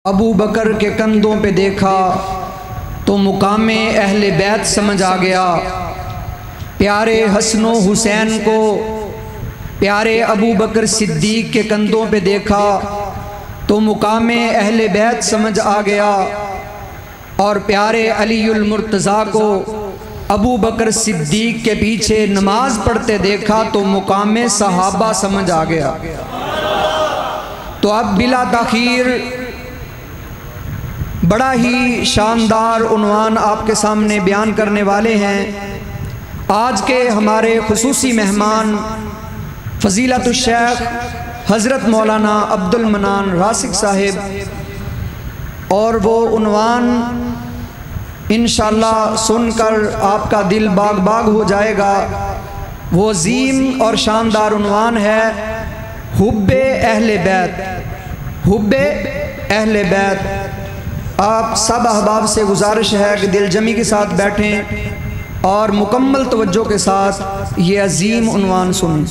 ابو بکر کے کندھوں پہ دیکھا تو مقام اہل بیت سمجھ آ گیا۔ پیارے حسن و حسین کو پیارے ابو بکر صدیق کے کندھوں پہ دیکھا تو مقام اہل بیت سمجھ آ گیا، اور پیارے علی المرتضیٰ کو ابو بکر صدیق کے پیچھے نماز پڑھتے دیکھا تو مقام صحابہ سمجھ آ گیا۔ تو اب بلا تاخیر بڑا ہی شاندار عنوان آپ کے سامنے بیان کرنے والے ہیں۔ آج کے ہمارے خصوصی مہمان فضیلت الشیخ حضرت مولانا عبد المنان راسک صاحب، اور وہ عنوان انشاءاللہ سن کر آپ کا دل باغ باغ ہو جائے گا۔ وہ عظیم اور شاندار عنوان ہے حب اہل بیت، حب اہل بیت۔ آپ سب احباب سے گزارش ہے کہ دل جمی کے ساتھ بیٹھیں اور مکمل توجہ کے ساتھ یہ عظیم عنوان سنیں۔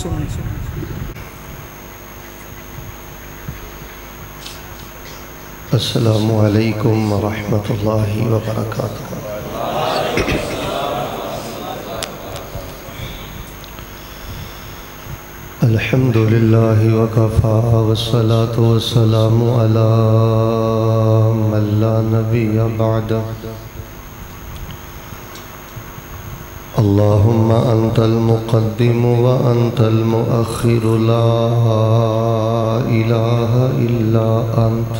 السلام علیکم ورحمۃ اللہ وبرکاتہ۔ الحمد للہ وکفا والصلاة والسلام علی من لا نبی بعد۔ اللہم انت المقدم وانت المؤخر لا الہ الا انت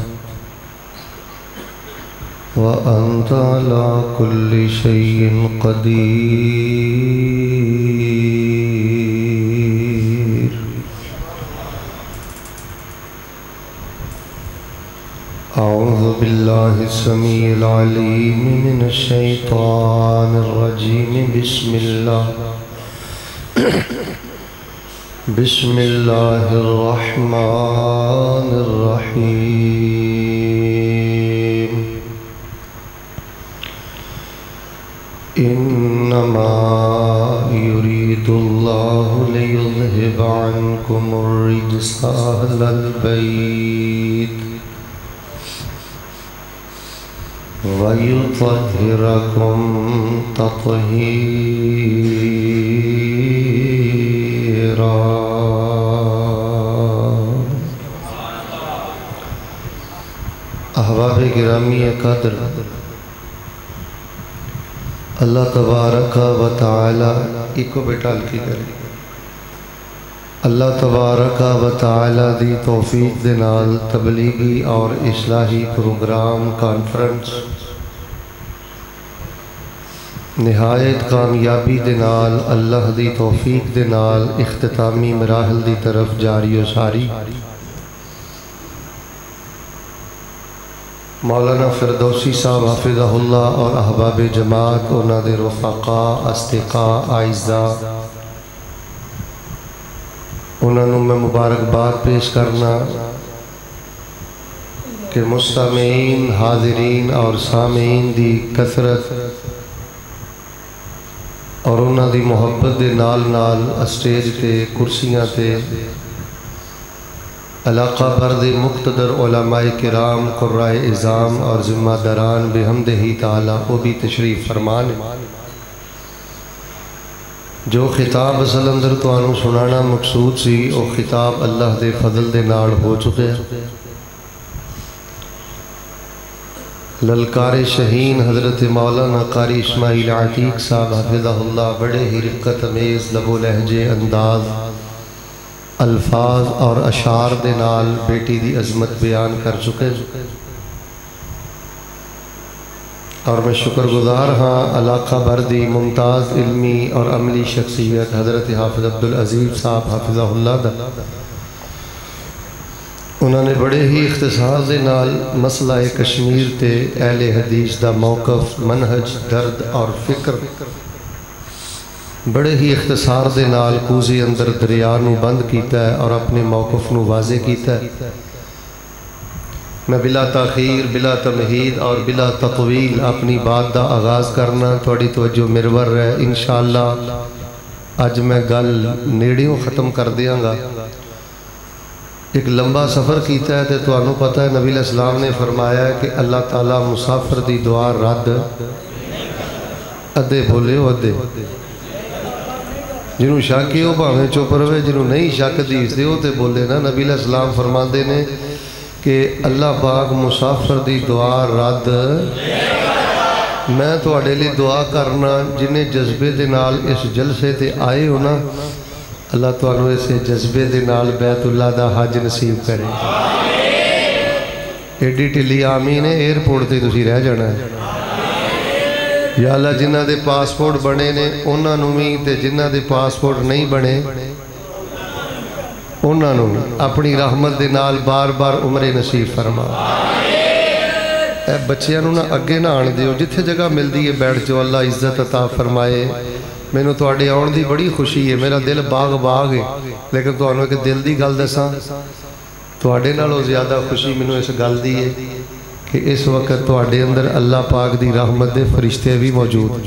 وأنت على كل شيء قدير۔ أعوذ بالله السميع العليم من الشيطان الرجيم۔ بسم الله الرحمن الرحيم۔ انما يريد الله ليذهب عنكم الرجس اهل البيت ويطهركم تطهيرا۔ احباب گرامی قدر، اللہ تبارک و تعالی ایکو بیٹال کی کرے، اللہ تبارک و تعالی دی توفیق دے نال تبلیغی اور اصلاحی پروگرام کانفرنس نہایت کامیابی دے نال اللہ دی توفیق دے نال اختتامی مراحل دی طرف جاری و ساری۔ مولانا فردوسی صاحب حافظہ اللہ اور احباب جماعت، انہاں دے رفقاء، اصدقاء، اعزاء، انہاں نوں میں مبارکباد پیش کرنا کہ مستمعین، حاضرین اور سامعین دی کثرت اور انہاں دی محبت دے نال نال اسٹیج تے کرسیاں تے علاقہ بھر دے مقتدر علماء کرام، قرائے اعظام اور ذمہ داران بحمدہ تعالی وہ بھی تشریف فرمان۔ جو خطاب اصل اندر تو آنو سنانا مقصود سی، وہ خطاب اللہ دے فضل دے نال ہو چکے۔ للکار شہین حضرت مولانا قاری اسماعیل عتیق صاحب حفظہ اللہ بڑے ہی رقت امیز لب و لہجے، انداز، الفاظ اور اشعار دے نال بیٹی دی عظمت بیان کر چکے، اور میں شکر گزار ہاں علاقہ بھر دی ممتاز علمی اور عملی شخصیت حضرت حافظ عبدالعزیز صاحب حافظہ اللہ دا۔ انہوں نے بڑے ہی اختصار دے نال مسئلہ کشمیر تے اہل حدیث دا موقف، منہج، درد اور فکر بڑے ہی اختصار دے نال کوزی اندر دریا نو بند کیتا ہے اور اپنے موقف نو واضح کیتا ہے۔ میں بلا تاخیر، بلا تمہید اور بلا تطویل اپنی بات دا آغاز کرنا، تھوڑی توجہ مرور ہے انشاءاللہ۔ اج میں گل نیڑیوں ختم کر دیاں گا، ایک لمبا سفر کیتا ہے تو تمہیں پتہ ہے نبی علیہ السلام نے فرمایا ہے کہ اللہ تعالیٰ مسافر دی دعا رد ادھے بولے ہو ادھے جنہوں شک ہے وہ بھاویں چپ رہے جنہوں نہیں شک حدیث دے ہو تے بولے نا نبی علیہ السلام فرماندے نے کہ اللہ پاک مسافر دی دعا رد میں تواڈے لیے دعا کرنا جنہیں جذبے دے نال اس جلسے تے آئے ہو نا اللہ تانوں اسے جذبے دے نال بیت اللہ دا حج نصیب کرے ایڈی ٹلی آمین ہے ایئرپورٹ تے تسی رہ جانا ہے یا اللہ جنہ دے پاسپورٹ بنے نے انہاں نوں وی تے جنہ دے پاسپورٹ نہیں بنے انہاں نوں اپنی رحمت دے نال بار بار عمرے نصیب فرما اے بچیاں نوں نہ اگے نہ آن دیو جتھے جگہ ملدی ہے بیٹھ جو اللہ عزت عطا فرمائے مینوں تواڈے آن دی بڑی خوشی ہے میرا دل باغ باغ ہے لیکن تانوں ایک دل دی گل دساں تواڈے نالوں زیادہ خوشی مینوں اس گل دی ہے کہ اس وقت تواڈے اندر اللہ پاک دی رحمت دے فرشتے بھی موجود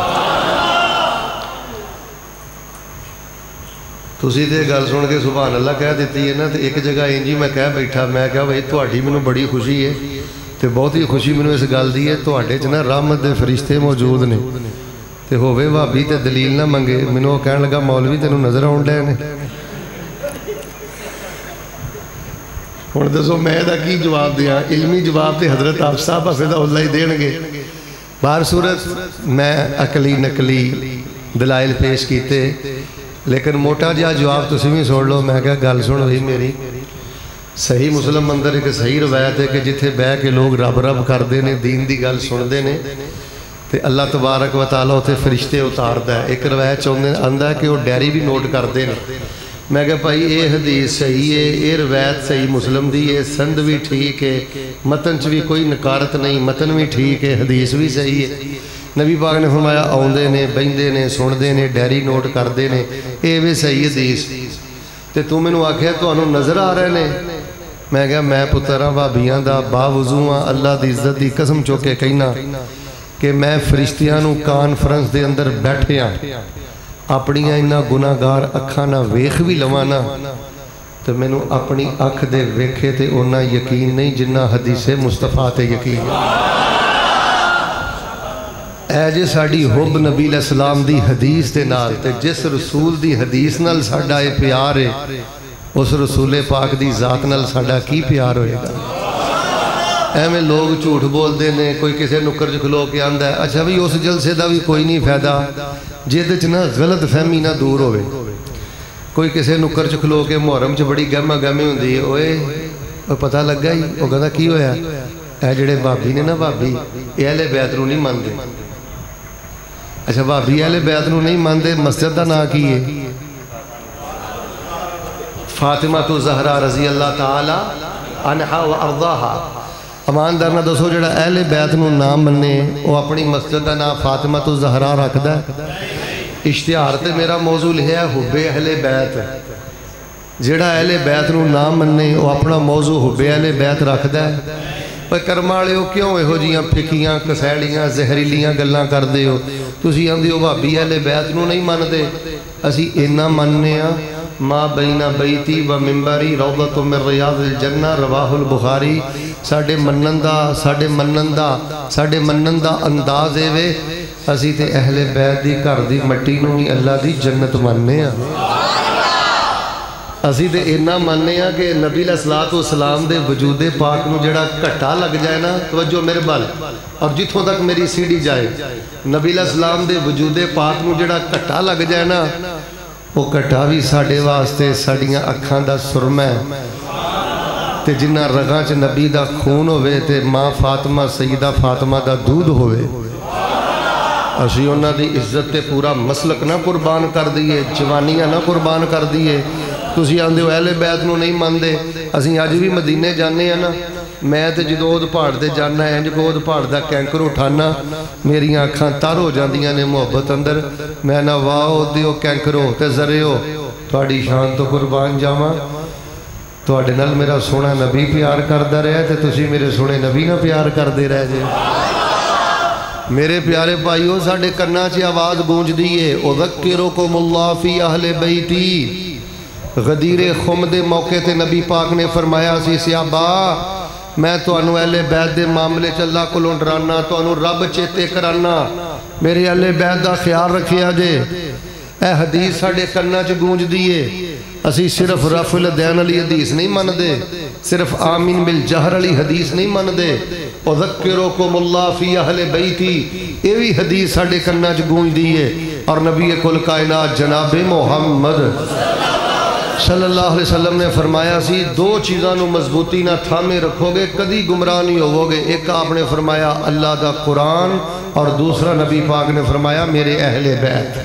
تسی تے گل سن کے سبحان اللہ کہہ دیتی ہے نا تو ایک جگہ انجی میں کہہ بیٹھا میں کہا بھائی تواڈی مینوں بڑی خوشی ہے تے بہت ہی خوشی مینوں اس گل دی ہے تواڈے چ نا رحمت دے فرشتے موجود نے تے ہووے بھابی تے دلیل نہ منگے مینوں کہن لگا مولوی تینوں نظر آن ڈے نے ہن دسو میں دا کی جواب دیاں علمی جواب تے حضرت آپ صاحب حفظہ اللہ ہی دین گے بہر صورت میں عقلی نقلی دلائل پیش کیتے لیکن موٹا جہا جواب تسی بھی سن لو میں کہا گل سن ہوئی میری صحیح مسلم اندر ایک صحیح روایت ہے کہ جتھے بہ کے لوگ رب رب کرتے ہیں دین دی گل سنتے ہیں تو اللہ تبارک و تعالیٰ اتنے فرشتے اتارتا ہے ایک روایت چاہتے آندا ہے کہ وہ ڈائری بھی نوٹ کرتے ہیں میں کہا بھائی یہ حدیث صحیح ہے یہ روایت صحیح مسلم دی ہے سند بھی ٹھیک ہے متن چ بھی کوئی نکارت نہیں متن بھی ٹھیک ہے حدیث بھی صحیح ہے نبی پاک نے فرمایا آؤندے نے بہندے نے سنتے نے ڈائری نوٹ کرتے ہیں یہ بھی صحیح حدیث تے تو مینوں آکھیا تانوں نظر آ رہے نے میں کہا میں پتر ہاں بھابیاں دا باوضو ہاں اللہ دی عزت دی قسم چوکے کہنا کہ میں فرشتیاں نوں کانفرنس دے اندر بیٹھے ہاں اپنیاں انہاں گناہگار اکھاں نہ ویکھ بھی لوانا تو مینوں اپنی اکھ دے ویکھے تے انہاں یقین نہیں جنہ حدیث مصطفیٰ تے یقین اے جے ساڈی حب نبی علیہ السلام دی حدیث دے نال تے جس رسول دی حدیث نال ساڈا اے پیار ہے اس رسول پاک دی ذات نال ساڈا کی پیار ہوئے گا ایویں لوگ جھوٹ بولتے ہیں کوئی کسی نکر چ کھلو کے آندا ہے اچھا بھی اس جلسے دا بھی کوئی نہیں فائدہ جہد چ نا غلط فہمی نہ دور ہوئے کوئی کسی نکر چ کھلو کے محرم چ بڑی گہما گہمی ہوندی ہے اوے پتہ لگا ہی وہ کہندا کی ہویا اے جڑے بھابی نے نا بھابی اے اہل بیت نوں نہیں مانتے اچھا بھابی اہل بیت نوں نہیں مانتے مسجد دا نام کی ہے فاطمہ الزہرا رضی اللہ تعالی عنہا و ارضاہا اماندار نہ دسو جڑا اہل بیت نو نام مننے وہ اپنی مسجد کا نام فاطمہ الزہرا رکھدا ہے اشتہار تے میرا موضوع ہے حب اہل بیت جڑا اہل بیت نو نام مننے وہ اپنا موضوع حب اہل بیت رکھدا ہے پر کرم والےو کیوں یہو جیاں پھکیاں کسیڑیاں زہریلیاں گلاں کردے ہو تسی آندے ہو بھابی اہل بیت نو نہیں مانتے اسی اینا مننے ہاں ما بین بیتی و منبری روضۃ من ریاض الجنہ رواہ البخاری ساڈے منندہ انداز اے وے اسی تے اہل بیت دی گھر دی مٹی نوں ہی اللہ دی جنت ماننے ہاں اسی تے اینا ماننے ہاں کہ نبی علیہ السلام دے وجود پاک نوں جڑا گھٹا لگ جائے نا توجہ میرے بال اور جتھوں تک میری سیڑھی جائے نبی علیہ السلام دے وجود پاک نوں جڑا گھٹا لگ جائے نا وہ گھٹا بھی ساڈے واسطے ساڈیاں اکھاں دا سرمہ ہے تے جنہ رگاں چ نبی دا خون ہوئے تے ماں فاطمہ سیدہ فاطمہ دا دودھ ہوئے اسی انہاں دی عزت تے پورا مسلک نہ قربان کر دیئے جوانیاں نہ قربان کر دیئے تسی آندے ہو اہل بیت نو نہیں ماندے اسی آج بھی مدینے جانے ہیں نا میں تے جدو اود پہاڑ تے جانا ہے انج کو اود پہاڑ دا کینکر اٹھانا میری آنکھاں تر ہو جاندیاں نے محبت اندر میں نہ واہ دیو کینکرو تے ذریعو تھوڑی شان تو قربان جاواں تواڈے نال میرا سونا نبی پیار کردا رہے تے تسی میرے سونے نبی نہ پیار کردے رہ جے میرے پیارے بھائیو ساڈے کناں 'چ آواز گونج دی ہے اذکرکم اللہ فی اہل بیتی غدیر خم دے موقع تے نبی پاک نے فرمایا سی صحابہ میں تانوں اہل بیت دے معاملے چ اللہ کولوں ڈرانا تانوں رب چیتے کرانا میرے اہل بیت دا خیال رکھیا جے اے حدیث ساڈے کناں چ گونج دیے اسی صرف رفع الیدین علی حدیث نہیں من دے صرف آمین بالجہر علی حدیث نہیں من دے اذکرکم اللہ فی اہل بیتی یہ بھی حدیث ساڈے کناں چ گونج دیے اور نبی کل کائنات جناب محمد صلی اللہ علیہ وسلم نے فرمایا سی دو چیزاں نو مضبوطی نہ تھامے رکھو گے کدی گمراہ نہیں ہوو گے ایک آپ نے فرمایا اللہ دا قرآن اور دوسرا نبی پاک نے فرمایا میرے اہل بیت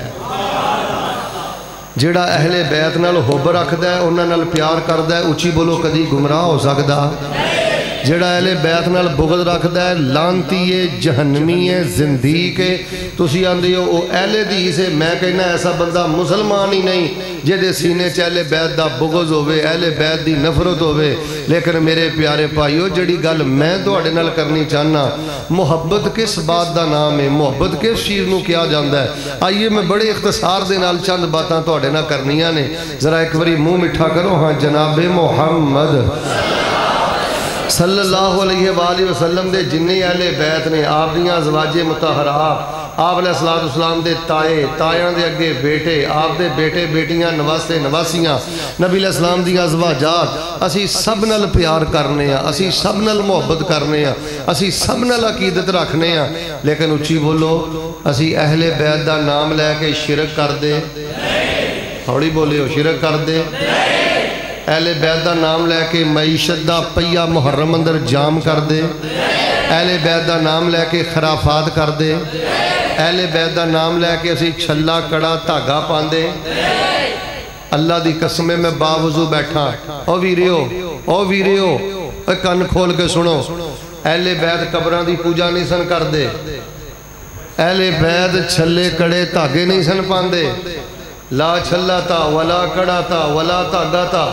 جیڑا اہل بیت نال حب رکھدا ہے انہاں نال پیار کردا ہے اچھی بولو کدی گمراہ ہو سکدا جیڑا اہل بیت نال بغض رکھدا ہے لانتی ہے جہنمی ہے زندیق ہے تسی آندے ہو او اہل حدیث ہے میں کہنا ایسا بندہ مسلمان ہی نہیں جہدے سینے چ اہل بیت دا بغض ہوے اہل بیت دی نفرت ہوے لیکن میرے پیارے بھائیو جڑی گل میں تواڈے نال کرنی چاہنا محبت کس بات دا نام ہے محبت کس چیز نو کیا جاندا ہے آئیے میں بڑے اختصار دے نال چند باتاں تواڈے نال کرنیاں نے ذرا ایک باری منہ میٹھا کرو ہاں جناب محمد صلی اللہ علیہ وآلہ وسلم دے جنہیں اہل بیت نے آپ دیاں ازواج مطہرات آپ علیہ السلام دے تائے تائیاں دے اگے بیٹے آپ دے بیٹے بیٹیاں نواسے نواسیاں نبی علیہ السلام دیاں ازواجات اسی سب نال پیار کرنے ہیں اسی سب نال محبت کرنے ہیں اسی سب نال عقیدت رکھنے ہیں لیکن اچھی بولو اسی اہل بیت دا نام لے کے شرک کر دے تھوڑی بولے ہو شرک کر دے اہل بیت دا نام لے کے معیشت دا پہیا محرم اندر جام کر دے اہل بیت دا نام لے کے خرافات کر دے اہل بیت دا نام لے کے اسی چھلا کڑا دھاگا پاندے اللہ دی قسمیں میں باوضو بیٹھا او ویریو اے کن کھول کے سنو اہل بیت قبران دی پوجا نہیں سن کر دے اہل بیت چھلے کڑے دھاگے نہیں سن پاندے لا چھلا تا ولا کڑا تا ولا دھاگا تا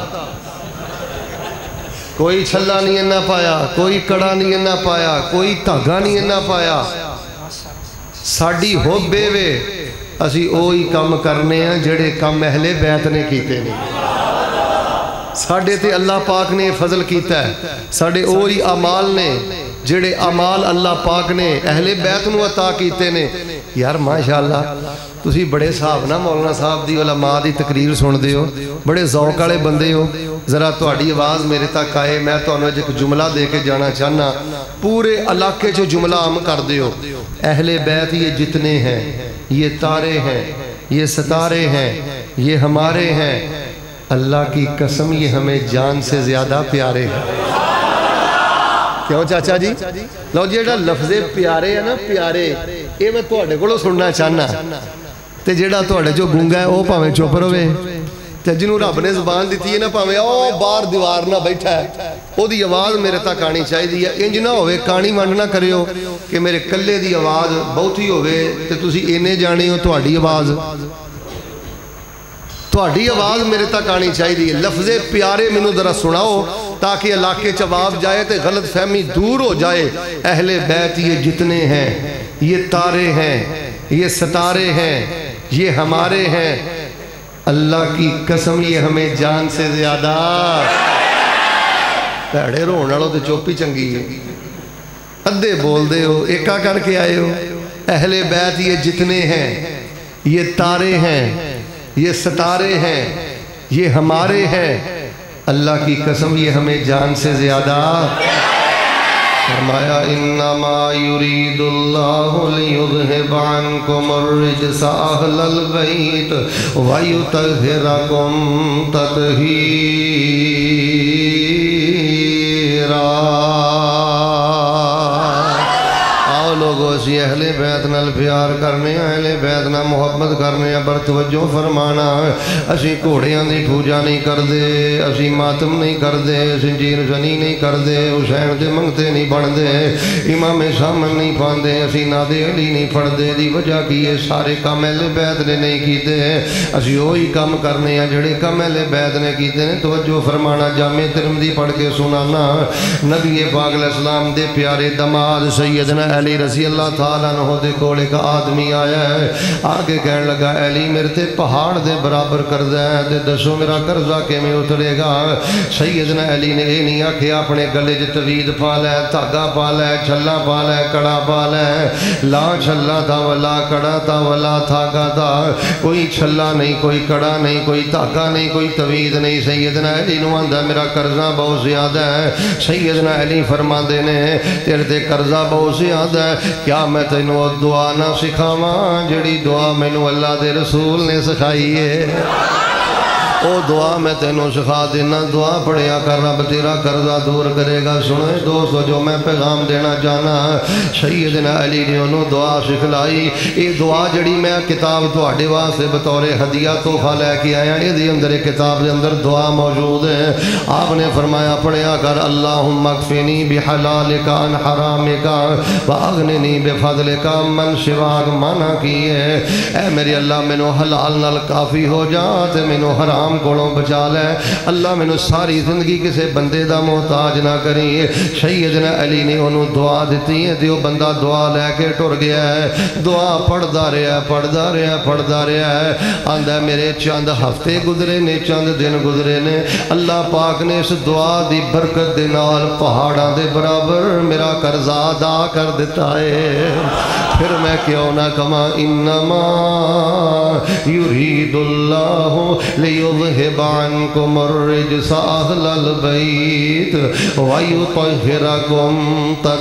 کوئی چھلا نہیں نہ پایا کوئی کڑا نہیں نہ پایا کوئی دھاگا نہیں نہ پایا ساڈی حب وے اسی اوہی کام کرنے ہیں جڑے کام اہل بیت نے کیتے نہیں ساڈے تے اللہ پاک نے فضل کیتا ہے ساڈے اوہی اعمال نے جڑے اعمال اللہ پاک نے اہل بیت نو عطا کیتے نے یار ماشاءاللہ تسی بڑے صاحب نا مولانا صاحب دی علماء دی تقریر سن دے ہو بڑے ذوق والے بندے ہو ذرا تہاڈی آواز میرے تک آئے میں تانوں ایک جملہ دے کے جانا چاہنا پورے علاقے چ جملہ عام کر دیو اہل بیت یہ جتنے ہیں یہ تارے ہیں یہ ستارے ہیں یہ ہمارے ہیں اللہ کی قسم یہ ہمیں جان سے زیادہ پیارے ہیں کیوں چاچا جی لو جیڑا لفظ پیارے ہے نا پیارے یہ میں تواڈے کولوں سننا چاہنا تے جیڑا تواڈے جو گونگا ہے وہ پاویں چپ رہے تے جنوں رب نے زبان دیتی ہے نا پاویں او باہر دیوار نہ بیٹھا ہے او دی آواز میرے تک آنی چاہیے انج نہ ہوئے کہانی ونڈ نہ کریو کہ میرے کلے دی آواز بہتی ہوئے تے تسی اینے جانے ہو تواڈی آواز میرے تک آنی چاہیے لفظ پیارے مینوں ذرا سناؤ تاکہ علاقے جواب جائے تے غلط فہمی دور ہو جائے اہل بیت یہ جتنے ہیں یہ تارے ہیں یہ ستارے ہیں یہ ہمارے ہیں اللہ کی قسم یہ ہمیں جان سے زیادہ پیڑے رونے والوں تے چوپی چنگی ہے ادھے بول دے ہو ایکا کر کے آئے ہو اہل بیت یہ جتنے ہیں یہ تارے ہیں یہ ستارے ہیں یہ ہمارے ہیں اللہ کی قسم یہ ہمیں جان سے زیادہ فرمایا انما یرید اللہ لیذہب عنکم الرجس اہل البیت ویطہرکم تطہیرا آؤ لوگو اسی اہل بیت نال پیار کرنے اہل بیت نال محبت کرنے بر توجہ فرمانا اسی گھوڑیاں دی پوجا نہیں کر دے اسی ماتم نہیں کر دے زنجیر زنی نہیں کر دے حسین دے منگتے نہیں بن دے امام سامن نہیں پاندے اسی نادے علی نہیں پڑھ دے دی وجہ کی یہ سارے کام اہل بیت نے نہیں کیتے اسی وہی کام کرنے ہیں جڑے کام اہل بیت نے کیتے ہیں توجہ فرمانا جامع ترمذی پڑھ کے سنانا نبی پاک علیہ السلام دے پیارے دماد سیدنا علی رضی اللہ اللہ تعالیٰ عنہ دے کول ایک آدمی آیا ہے آگے کہنے لگا علی میرے تے پہاڑ دے برابر قرضہ ہے تے دسو میرا قرضہ کے میں اترے گا سیدنا علی نے یہ نہیں آکھیا اپنے گلے جو توید پا لے دھاگا پا لے چھلا پا لے کڑا پا لے لا چھلا تھا ولا کڑا تھا ولا دھاگا تھا کوئی چھلا نہیں کوئی کڑا نہیں کوئی دھاگا نہیں کوئی توید نہیں سیدنا علی نو آندا میرا قرضہ بہت زیادہ ہے سیدنا علی فرماندے نے تیرے تے قرضہ بہت زیادہ ہے کیا میں تینوں دعا نہ سکھاواں جڑی دعا مینوں اللہ دے رسول نے سکھائی ہے او دعا میں تینوں سکھا دینا دعا پڑھیا کر رب تیرا قرضہ دور کرے گا سنے دوستو جو میں پیغام دینا چاہنا سیدنا علی نے انہوں دعا سکھلائی یہ دعا جڑی میں کتاب تواڈے واسطے بطور ہدیہ تحفہ لے کے آیا یہ دی اندر کتاب دے اندر دعا موجود ہے آپ نے فرمایا پڑھیا کر اللہم اکفنی بحلالک عن حرامک واغننی بفضلک من سواک منع کیے اے میرے اللہ مینوں حلال نال کافی ہو جا تے مینوں حرام کولوں بچا لے اللہ مینوں ساری زندگی کسے بندے دا محتاج نہ کری سیدنا علی نے انہوں دعا دیتی ہے دیو بندہ دعا لے کے ٹر گیا ہے دعا پڑھدا رہا ہے آندا میرے چند ہفتے گزرے نے چند دن گزرے نے اللہ پاک نے اس دعا دی برکت دے نال پہاڑاں دے برابر میرا قرضہ ادا کر دیتا ہے پھر میں کیوں نہ کما انما یرید اللہ لیذہب عنکم الرجس اہل البیت ویطہرکم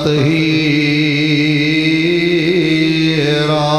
تطہیرا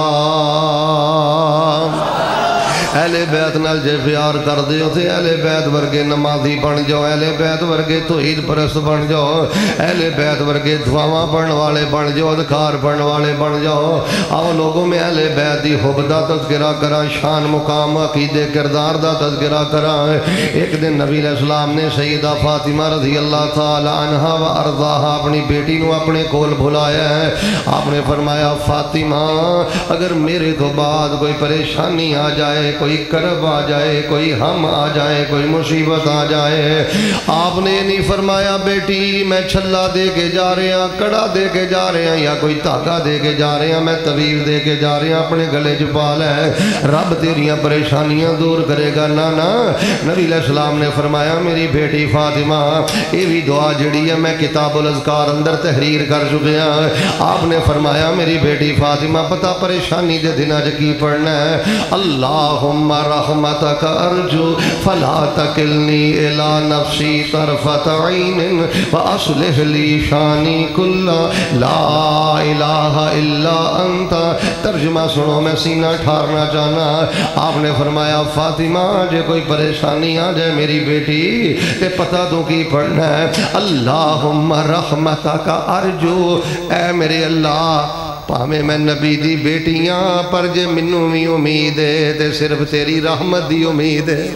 اہل بیت نال جے پیار کر دیو تے اہل بیت ورگے نمازی بن جاؤ اہل بیت ورگے توحید پرست بن جاؤ اہل بیت ورگے دعاواں پڑھن والے بن جاؤ اذکار پڑھن والے بن جاؤ آؤ لوگوں میں اہل بیت دی حب دا تذکرہ کراں شان مقام عقیدے کردار دا تذکرہ کراں ایک دن نبی علیہ السلام نے سیدہ فاطمہ رضی اللہ تعالی عنہا و ارضاہا اپنی بیٹی نو اپنے کول بھلایا ہے آپ نے فرمایا فاطمہ اگر میرے تو بعد کوئی پریشانی آ جائے کوئی کرب آ جائے کوئی ہم آ جائے کوئی مصیبت آ جائے آپ نے نہیں فرمایا بیٹی میں چھلا دے کے جا رہے ہیں کڑا دے کے جا رہے ہیں یا کوئی دھاگا دے کے جا رہے ہیں میں طویل دے کے جا رہے ہیں اپنے گلے چپال ہے رب تیریاں پریشانیاں دور کرے گا نا نبی علیہ السلام نے فرمایا میری بیٹی فاطمہ یہ بھی دعا جڑی ہے میں کتاب الاذکار اندر تحریر کر چکے ہیں آپ نے فرمایا میری بیٹی فاطمہ پتہ پریشانی دے دنہ کی پڑھنا ہے اللہم رحمتک ارجو فلا تکلنی الى نفسی طرفت عین فاصلح لی شانی کلا لا الہ الا انت ترجمہ سنو میں سینہ ٹھارنا چاہنا آپ نے فرمایا فاطمہ جے کوئی پریشانی آ جائے میری بیٹی تے پتہ تو کی پڑھنا ہے اللہم رحمتک ارجو اے میرے اللہ پاہمیں میں نبی دی بیٹیاں پر جے منوں بھی امید ہے تے صرف تیری رحمت دی امید ہے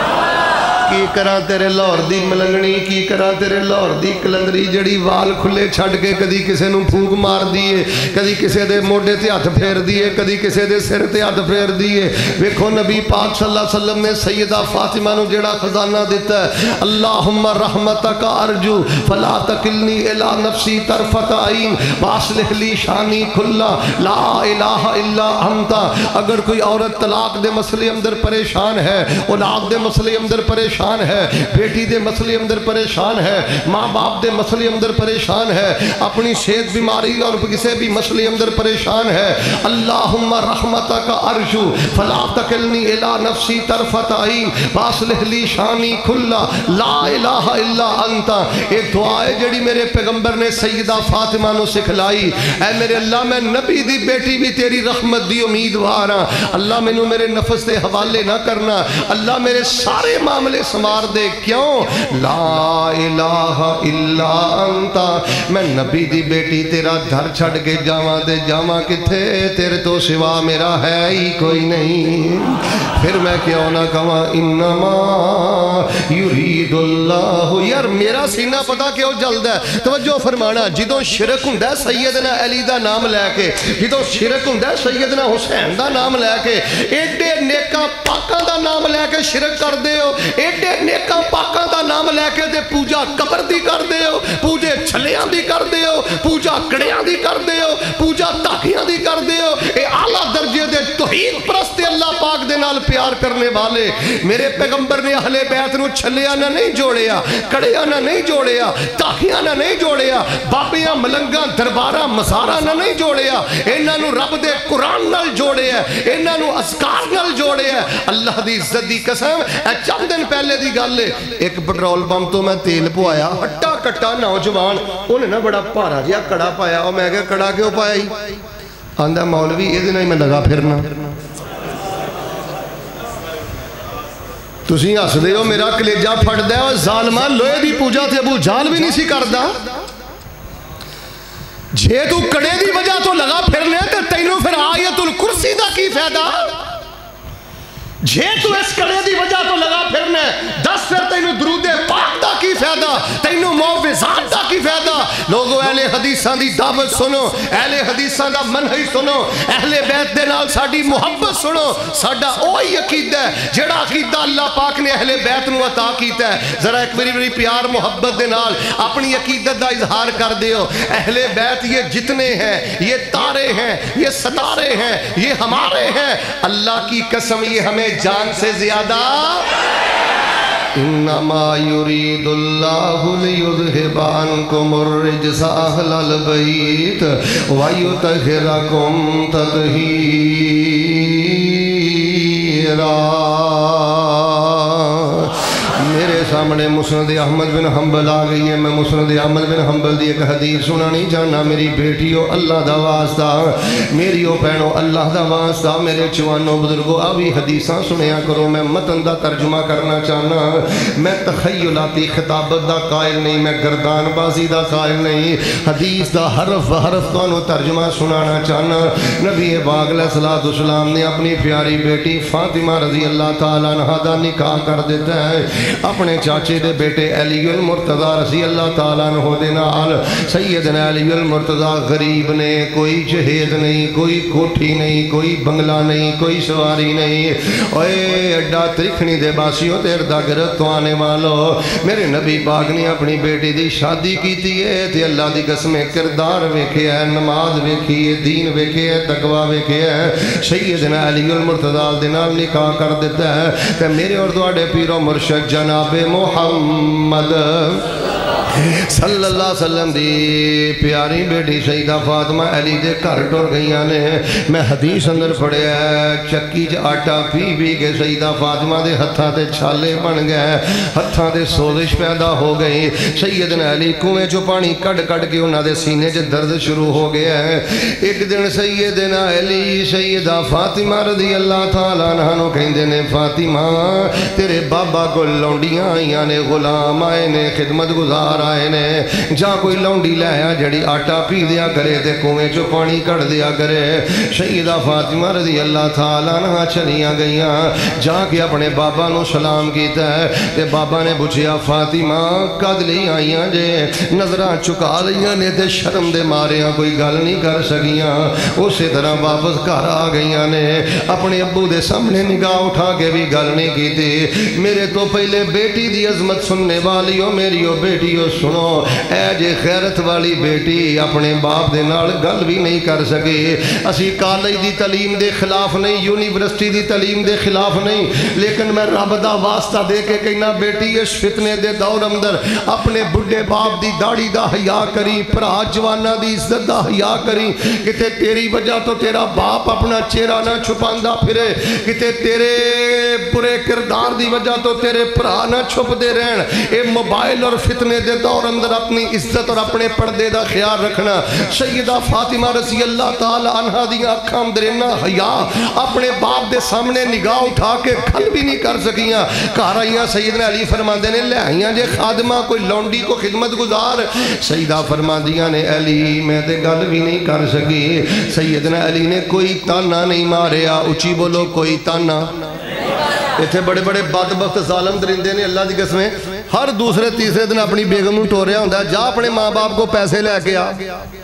کی کراں تیرے لاہور دی ملنگنی کی کراں تیرے لاہور دی کلندری جڑی وال کھلے چھڑ کے کدی کسے نوں پھوک مار دیئے کدی کسے دے موڈے تے ہاتھ پھیر دیئے کدی کسے دے سر تے ہاتھ پھیر دیئے ویکھو نبی پاک صلی اللہ علیہ وسلم نے سیدہ فاطمہ نو جڑا خزانہ دیتا ہے اللہم رحمتک ارجو فلا تکلنی الی نفسی طرفت عین واصلح لی شانی کھلا لا الہ الا انت اگر کوئی عورت طلاق دے مسئلے اندر پریشان ہے اولاد دے مسئلے اندر پریشان ہے بیٹی دے مسئلے اندر پریشان ہے ماں باپ دے مسئلے اندر پریشان ہے اپنی صحت بیماری اور کسی بھی مسئلے اندر پریشان ہے اللہم رحمتک ارجو فلا تکلنی الی نفسی طرفت عین واصلح لی شانی کھلا لا الہ الا انت ایک دعا ہے جڑی میرے پیغمبر نے سیدہ فاطمہ نو سکھلائی اے میرے اللہ میں نبی دی بیٹی بھی تیری رحمت دی امیدوار ہاں اللہ میں نو میرے نفس دے حوالے نہ کرنا اللہ میرے سارے معاملے سمار دے کیوں لا الہ الا انتا میں نبی دی بیٹی تیرا دھر چھڑ کے جاواں دے جاواں کتھے تیرے تو سوا میرا ہے ہی کوئی نہیں پھر میں کیوں نہ کہاں انما یرید اللہ یار میرا سینہ پتا کیوں جلد ہے توجہ فرمانا جدوں شرک ہوں دے سیدنا علی دا نام لے کے جدوں شرک ہوں دے سیدنا حسین دا نام لے کے ایڈے نیکا پاکاں دا نام لے کے شرک کر دے ہو एडे नेकां पाकां दा नाम लैके ते पूजा कबर दी करदे हो, पूजे छलियां दी करदे हो, पूजा कड़ियां दी करदे हो, पूजा धागियां दी करदे हो। ये आला दर्जे दे तौहीद परस्त अल्लाह पाक दे नाल प्यार करने वाले मेरे पैगंबर ने अहले बैत नूं छलियां नाल नहीं जोड़िया, कड़ियां नाल नहीं जोड़िया, धागियां नाल नहीं जोड़िया, बाबियां मलंगां दरबारां मसारा नाल नहीं जोड़िया, इन्हां नूं रब दे कुरान नाल जोड़िया, इन्हां नूं अज़कार नाल जोड़िया। अल्लाह दी इज्जत दी कसम, चंद दिन पहले दी गल है, एक पेट्रोल पंप तो मैं तेल पवाया, हट्टा कट्टा नौजवान उन्हें ना बड़ा भारा जिहा कड़ा पाया, और मैं क्या कड़ा क्यों पाया ही? आंदा मौलवी इहदे नाल मैं लगा फिरना। तुसीं हसदे हो, मेरा कलेजा फटदा है। ज़ालमा लोहे दी पूजा ते अबू जहल भी नहीं सी करदा। जे तू कड़े दी वजह तो लगा फिरने ते तैनू फिर आयतुल कुर्सी दा की फायदा? जे तू इस कड़े दी वजह तो लगा फिरने, दस फिर तैनू दरूदे पाक दा की फायदा, तैनू मौविज़ात दा की फायदा? लोगो अहले हदीसां दी दावत सुनो, अहले हदीसां दा मनहज सुनो, अहले बैत दे नाल साडी मुहब्बत सुनो। साडा ओही अकीदा है जेड़ा अकीदा अल्लाह पाक ने अहले बैत नूं अता कीता है। जरा एक बारी प्यार मुहब्बत दे नाल अपनी अकीदत दा इजहार कर दियो। अहले बैत ये जितने हैं, ये तारे हैं, ये सितारे हैं, ये हमारे हैं। अल्लाह की कसम ये हमें जान से ज्यादा। इन्नमा युरीदुल्लाहु लियुज़हिबा अन्कुमुर रिज्सा अहलल बैत व युतहिरकुम तत्हीरा। मेरे सामने मुस्नद अहमद बिन हंबल आ गई है। मैं मुस्नद अहमद बिन हंबल की एक हदीस सुनानी चाहना। मेरी बेटियों अल्लाह दा वास्ता, मेरियो भैनों अल्लाह दा वास्ता, मेरे जवानों बुजुर्गों आ भी हदीसां सुनिया करो। मैं मतन का तर्जुमा करना चाहना। मैं तखयलाती खिताबत का कायल नहीं, मैं गर्दानबाजी का कायल नहीं। हदीस का हरफ हरफ तुहानू तर्जुमा सुनाना चाहना। नबी पाक अलैहिस्सलाम ने अपनी प्यारी बेटी फातिमा रजी अल्लाह तआला अन्हा दा निकाह कर दिता है अपने चाचे दे बेटे अलीउल मुर्तज़ा रज़ी अल्लाह तआला अन्हु दे नाल। सैयदना अलीउल मुर्तज़ा गरीब ने, कोई जहेद नहीं, कोई कोठी नहीं, कोई बंगला नहीं, कोई सवारी नहीं। ओए अड्डा त्रिखणी दे बासियों तेरे दागरत तो आने वालों, मेरे नबी पाक ने अपनी बेटी दी शादी की है ते अल्लाह दी कसम किरदार वेखे है, नमाज वेखी है, दीन वेखे है, तकवा वेखे है। सैयदना अलीउल मुर्तज़ा दे नाल निकाह कर दिता है ते मेरे और तुहाडे पीरो मुर्शद जनाबे मोहम्मद सल्लल्लाहु अलैहि वसल्लम दी प्यारी बेटी सईदा फातिमा अली दे घर टुर गई ने। मैं हदीस अंदर पढ़िया चक्की च आटा पी के सईदा फातिमा दे हत्थां ते छाले बन गए, हत्थां ते सोजिश पैदा हो गई। सैयदना अली कुएं चो पानी कढ़ के उन्हां दे सीने च दर्द शुरू हो गया है। एक दिन सैयदना अली सईदा फातिमा रज़ी अल्लाह तआला अन्हा नूं कहंदे ने, फातिमा तेरे बाबा को लौंडियां आईयां ने, गुलाम आए ने, खिदमत गुजार आए ने, जा कोई लौंडी लाया जड़ी आटा पी दिया करे ते कुएं चो पानी कढ़ दिया करे। सईदा फातिमा रज़ी अल्लाह तआला अन्हा चलियां गईयां, जाके अपने बाबा नूं सलाम कीता ते बाबा ने पूछया फातिमा कद लई आईयां जे? नजरां चुका लईयां ने ते शर्म दे मारियां कोई गल नहीं कर सकियां। उस तरह वापस घर आ गईयां ने, अपने अब्बू दे सामने निगाह उठा के भी गल नहीं की। मेरे तो पहले बेटी दी अजमत सुनने वाली हो, मेरी ओ बेटी हो सुनो, ऐ जे गैरत वाली बेटी अपने बाप दे नाल गल भी नहीं कर सके। असी कॉलेज दी तलीम दे खिलाफ नहीं, यूनिवर्सिटी दी तलीम दे खिलाफ नहीं, लेकिन मैं रब दा वास्ता दे के कहना बेटी इस फितने दे दौर अंदर अपने बुढ़े बाप दी दाढ़ी दा हया करी, भरा जवाना दी इज्जत दा हया करी। किते तेरी वजह तो तेरा बाप अपना चेहरा ना छुपांदा फिरे, किते तेरे बुरे किरदार दी वजह तो तेरे भरा ना छुपदे रहन। ए मोबाइल और फितने दे दौर अंदर अपनी इज्जत और अपने पर्दे का ख्याल रखना। सैयदा फातिमा रज़ी अल्लाह तआला अन्हा दी अखां अंदर इन्ना हया, अपने बाप दे सामने निगाह उठा के गल भी नहीं कर सकियां। घर आईयां, सैयदना अली फरमांदे ने ले आईयां जे खादमा कोई लौंडी को खिदमत गुजार। सईदा फरमांदियां ने अली मैं ते गल भी नहीं कर सकी। सैयदना अली ने कोई ताना नहीं मारिया, उची बोलो कोई ताना। इतने बड़े बड़े बदबख्त जालम दरिंदे ने अल्लाह की कसमें, हर दूसरे तीसरे दिन अपनी बेगम नूं टोरिया हुंदा, जा अपने माँ बाप को पैसे लैके आ,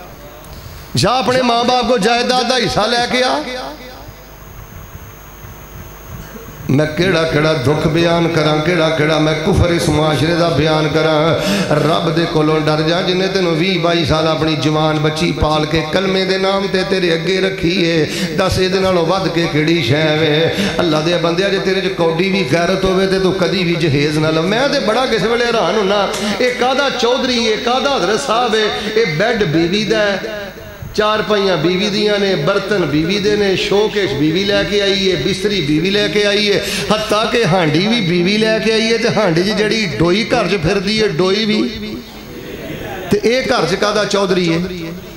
जा अपने माँ बाप को जायदाद का हिस्सा लैके आ। میں کیڑا کیڑا دکھ بیان کراں، کیڑا کیڑا میں کفر اس معاشرے دا بیان کراں۔ رب دے کولوں ڈر جا جنہیں تینوں 20-22 سال اپنی جوان بچی پال کے کلمے دے نام تے تیرے اگے رکھی ہے، دس یہ نالوں ود کے کیڑی شے وے۔ اللہ دے بندے جے تیرے کوڈی بھی غیرت ہوے تے تو کدی بھی جہیز نہ لو۔ میں تے بڑا کس ویلے حیران ہونا، اے کادا چودھری ہے، کادا حضرت صاحب ہے، اے بیڈ بیوی دا ہے، چار پائیاں بیوی دیاں نے، برتن بیوی دے نے، شوکیش بیوی لے کے آئی ہے، بستری بیوی لے کے آئی ہے، حتیٰ کہ ہانڈی بھی بیوی لے کے آئی ہے، تے ہانڈی جی جڑی ڈوئی گھر چ پھر دی ہے، ڈوئی بھی تے اے گھر چ کادا چودھری ہے۔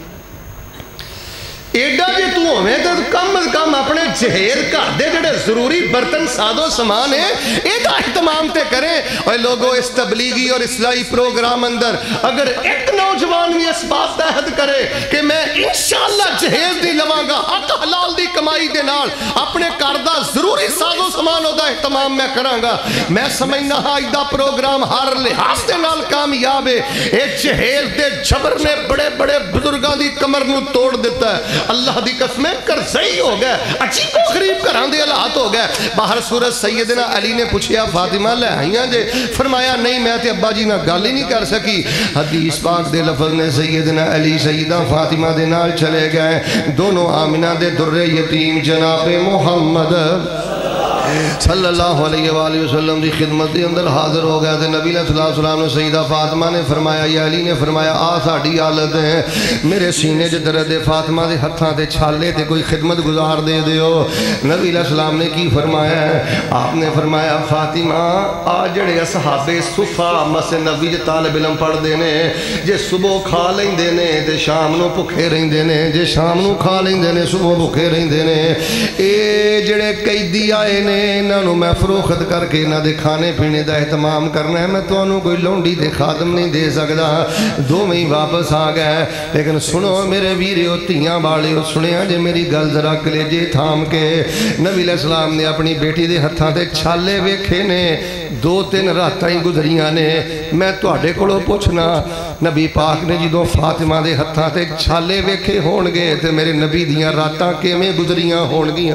ایڈا جے تو ہوئے تو کم از کم اپنے جہیز گھر دے جڑے ضروری برتن ساز و سامان ہے ایک اہتمام تے کریں۔ اور لوگوں اس تبلیغی اور اصلاحی پروگرام اندر اگر ایک نوجوان بھی اس بات کا عہد کرے کہ میں انشاءاللہ جہیز نہیں لواں گا، حق حلال دی کمائی دے نال اپنے گھر دا ضروری ساز و سامان دا اہتمام میں کراں گا، میں سمجھنا ہاں ایدہ پروگرام ہر لحاظ دے نال کامیاب ہے۔ ایک جہیز دے جبر نے بڑے بڑے بزرگاں دی کمر نو توڑ دیتا ہے۔ اللہ دی قسمیں کرزئی ہو گئے، عجیب و غریب کران دے حالات ہو گئے۔ باہر صورت سیدنا علی نے پوچھیا فاطمہ لے آئیاں جے؟ فرمایا نہیں میں تے ابا جی نہ گالی نہیں کر سکی۔ حدیث پاک دے لفظ نے سیدنا علی سیدہ فاطمہ دے نال چلے گئے، دونوں آمنہ دے در یتیم جناب محمد صلی اللہ علیہ وآلہ وسلم دی خدمت دے اندر حاضر ہو گیا تھے۔ نبی علیہ السلام نے سیدہ فاطمہ نے فرمایا، یا علی نے فرمایا آ ساڑھی حالت ہے، میرے سینے جے درد فاطمہ دے ہتھاں تے چھالے تے کوئی خدمت گزار دے دیو۔ نبی علیہ السلام نے کی فرمایا ہے؟ آپ نے فرمایا فاطمہ آجڑے اصحاب صفہ مسجد نبی جے طالب علم پڑھ دینے، جے صبح کھا لیں دینے تے شام نو بھکھے رہیں دینے، جے شام نو کھا لیں دینے صبح بھکھے رہیں دینے۔ اے جڑے قیدی آئے نے انہوں میں فروخت کر کے انہوں دے کھانے پینے دا اہتمام کرنا ہے، میں تو انہوں کوئی لونڈی دے خادم نہیں دے سکتا، دو میں ہی واپس آ گئے۔ لیکن سنو میرے ویریو تیاں والے سنیا جے میری گل ذرا کلیجے تھام کے، نبی علیہ السلام نے اپنی بیٹی دے ہتھاں تے چھالے ویکھے نے، 2-3 راتاں ہی گزریاں نے۔ میں تواڈے کولوں پوچھنا نبی پاک نے جدوں فاطمہ دے ہتھاں تے چھالے ویکھے ہون گے تے میرے نبی دیاں راتاں کیویں گزریاں ہون گیاں؟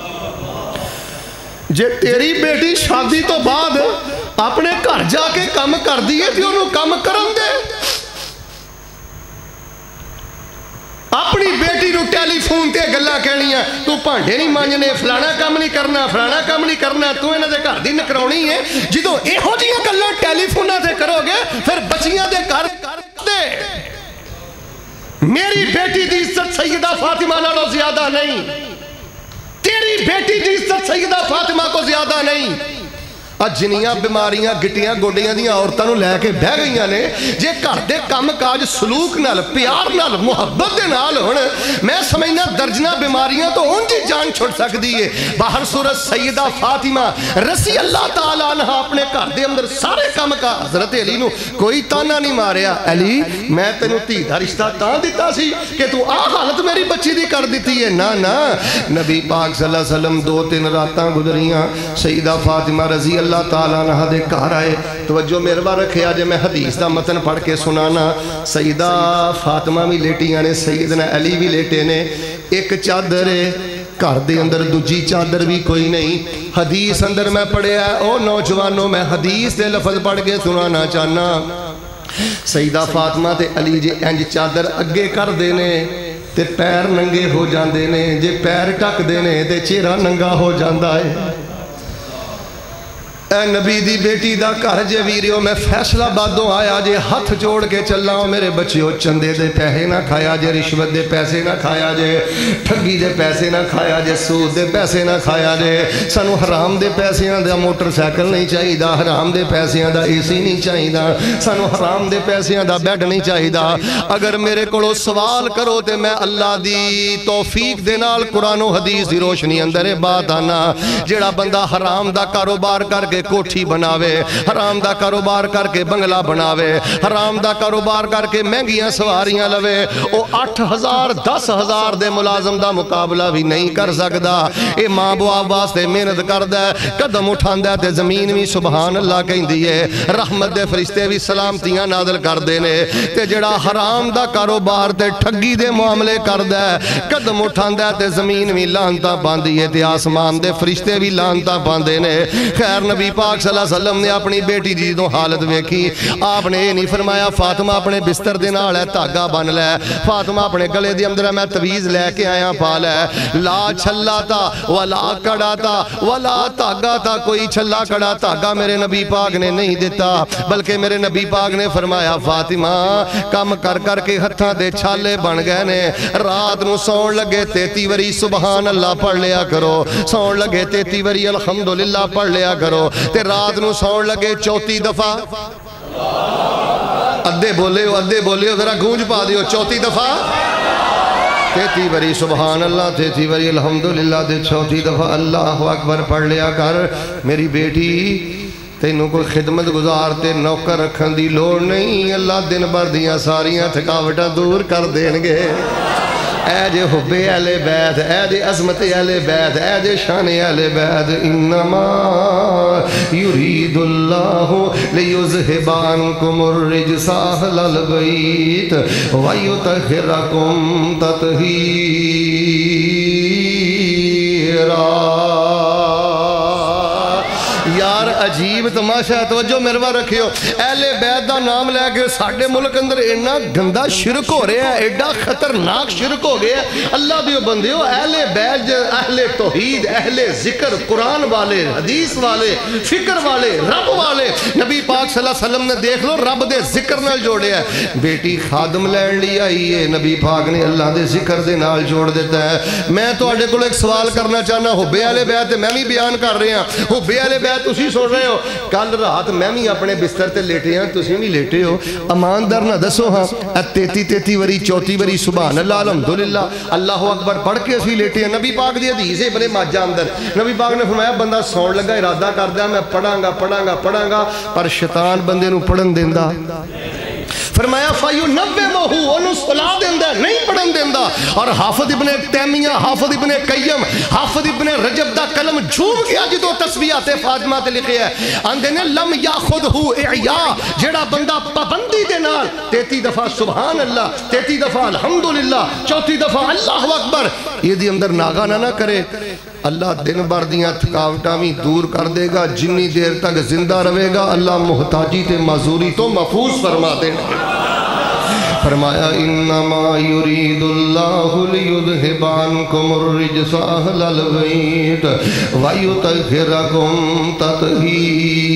جے تیری بیٹی شادی تو بعد اپنے گھر جا کے کم کر دیئے تھی انہوں کم کرن دے، اپنی بیٹی نو ٹیلی فون تے گلہ کہنی ہے تو پانڈے نہیں مانجنے، فلانا کام نہیں کرنا، فلانا کام نہیں کرنا، تو انہوں دے گھر دی نکرونی ہے۔ جدو اے ہو جیاں گلہ ٹیلی فونہ تے کرو گے پھر بچیاں دے گھر دے۔ میری بیٹی دی عزت سیدہ فاطمہ نالوں زیادہ نہیں، تیری بیٹی دی عزت سیدہ فاطمہ کو زیادہ نہیں۔ جنیاں بیماریاں گٹیاں گوڈیاں دیاں عورتوں لے کے بہ گئیاں نے، جے گھر دے کم کاج سلوک نال پیار نال محبت دے نال ہون، میں سمجھنا درجنہ بیماریاں تو ان کی جان چھوڑ سکتی ہے۔ باہر صورت سیدہ فاطمہ رضی اللہ تعالیٰ عنہ اپنے گھر دے اندر سارے کم کا حضرت علی نو کوئی تانا نہیں ماریا، علی میں تینوں تھی دا رشتہ تاں دیتا سی کہ تو آ حالت میری بچی دی کر دیتی ہے؟ نا نا، نبی پاک صلی اللہ علیہ وسلم 2-3 راتاں گزریاں، سیدہ فاطمہ رضی اللہ تعالیٰ عنہ دے گھر آئے۔ توجہ میرے رکھے آج میں حدیث دا متن پڑھ کے سنانا۔ سیدہ فاطمہ بھی لیٹیاں نے، سیدنا علی بھی لیٹے نے، ایک چادر ہے گھر دے اندر، دوجی چادر بھی کوئی نہیں۔ حدیث اندر میں پڑھے ہے، او نوجوانوں میں حدیث دے لفظ پڑھ کے سنانا چاہنا۔ سیدہ فاطمہ تے علی جے انج چادر اگے کر دینے تے پیر ننگے ہو جاندے نے، جے پیر ٹک دینے تے چہرہ ننگا ہو جاندا ہے۔ اے نبی دی بیٹی دا گھر جے ویریو میں فیصلہ بادوں آیا جے ہاتھ جوڑ کے چلاؤ میرے بچیو، چندے دے پیسے نہ کھایا جے، رشوت دے پیسے نہ کھایا جے، ٹھگی دے پیسے نہ کھایا جے، سود دے پیسے نہ کھایا جے، سانو حرام دے پیسیاں دا موٹر سائیکل نہیں چاہی دا، حرام دے پیسیاں دا اے سی نہیں چاہی دا، سانو حرام دے پیسیاں دا بیڈ نہیں چاہی دا۔ اگر میرے کولو سوال کرو تے میں اللہ دی توفیق دے نال قرآن و حدیث دی روشنی اندر بات آنا، جیڑا بندہ حرام دا کاروبار کر کے کے کوٹھی بناوے، حرام دا کاروبار کر کے بنگلہ بناوے، حرام دا کاروبار کر کے مہنگیاں سواریاں لوے، او 8,000 10,000 دے ملازم دا مقابلہ بھی نہیں کر سکدا۔ اے ماں باپ واسطے محنت کردا ہے، قدم اٹھاندا تے زمین بھی سبحان اللہ کہندی ہے، رحمت دے فرشتے بھی سلامتیاں نازل کردے نے۔ تے جڑا حرام دا کاروبار تے ٹھگی دے معاملے کردا ہے، قدم اٹھاندا تے زمین بھی لعنتاں پاندی ہے تے آسمان دے فرشتے بھی لعنتاں پاندے نے۔ خیر نبی پاک صلی اللہ علیہ وسلم نے اپنی بیٹی دی جدوں حالت ویکھی، آپ نے یہ نہیں فرمایا فاطمہ اپنے بستر دے نال ہے دھاگا بن لے، فاطمہ اپنے گلے دی اندر میں تویز لے کے آیا پا لے، لا چھلا تا ولا کڑا تا ولا دھاگا تا، کوئی چھلا کڑا دھاگا میرے نبی پاک نے نہیں دیتا، بلکہ میرے نبی پاک نے فرمایا فاطمہ کم کر کر کے ہتھاں دے چھالے بن گئے نے، رات نو سون لگے 33 وری سبحان اللہ پڑھ لیا کرو، سون لگے 33 وری الحمدللہ پڑھ لیا کرو، تے رات نو سون لگے 34 دفعہ ادھے بولے ہو ذرا گونج پا دیو، 34 دفعہ 33 وری سبحان اللہ، 33 وری الحمدللہ، تے 34 دفعہ اللہ اکبر پڑھ لیا کر۔ میری بیٹی تینوں کوئی خدمت گزار تے نوکر رکھن دی لوڑ نہیں، اللہ دن بھر دیاں ساریاں تھکاوٹاں دور کر دین گے۔ اے جے حب اہل بیت، اے جے عظمت اہل بیت، اے جے شان اہل بیت، انما یرید اللہ لیذہب عنکم الرجس اہل البیت ویطہرکم تطہیرا۔ یار عجیب تماشا ہے، توجہ میرے رکھیو، اہل بیت دا نام لے کے ساڑھے ملک اندر اینا گندہ شرک ہو رہے ہیں، ایڈا خطرناک شرک ہو گیا ہے۔ اللہ دیو بندیو، اہل بیت اہل توحید، اہل ذکر، قرآن والے، حدیث والے، فکر والے، رب والے، نبی پاک صلی اللہ علیہ وسلم نے دیکھ لو رب دے ذکر نال جوڑے ہیں۔ بیٹی خادم لین لی آئی ہے، نبی پاک نے اللہ دے ذکر دے نال جوڑ دیتا ہے۔ میں تو آڑے کو ایک سوال کرنا چاہنا، حب اہل بیت میں بھی بیان کر رہے ہیں، حب اہل بیت تسی سن رہے ہو، کل رات میں بھی اپنے بستر تے لیٹے ہیں، تسی بھی لیٹے ہو، اماندار نہ دسو ہاں 33 وری 34 وری سبحان اللہ الحمدللہ اللہ اکبر پڑھ کے اسی لیٹے ہیں۔ نبی پاک دی حدیث ہے ابن ماجہ اندر، نبی پاک نے فرمایا بندہ سون لگا ارادہ کر دیا میں پڑھاں گا پر شیطان بندے نو پڑھن دیندہ، فرمایا فَيُنَوِّمُهُ انہوں صلاح دیندہ نہیں پڑھن دیندہ۔ اور حافظ ابن تیمیہ، حافظ ابن قیم، حافظ ابن رجب دا کلم جھوم کیا جدو تسبیحات فاطمہ تے لکھے ہے، اندے نے لم یاخذہ اعیاء، جیڑا بندہ پابندی دے نال 33 دفعہ سبحان اللہ، 33 دفعہ الحمدللہ، 34 دفعہ اللہ اکبر، یہ دی اندر ناغانہ نہ کرے، اللہ دن بھر دیاں تھکاوٹاں بھی دور کر دے گا، جنی دیر تک زندہ رہے گا اللہ محتاجی تے معذوری تو محفوظ فرما دے گا۔ فرمایا انما یرید اللہ لیذہب عنکم الرجس اہل البیت ویطہرکم تطہیرا۔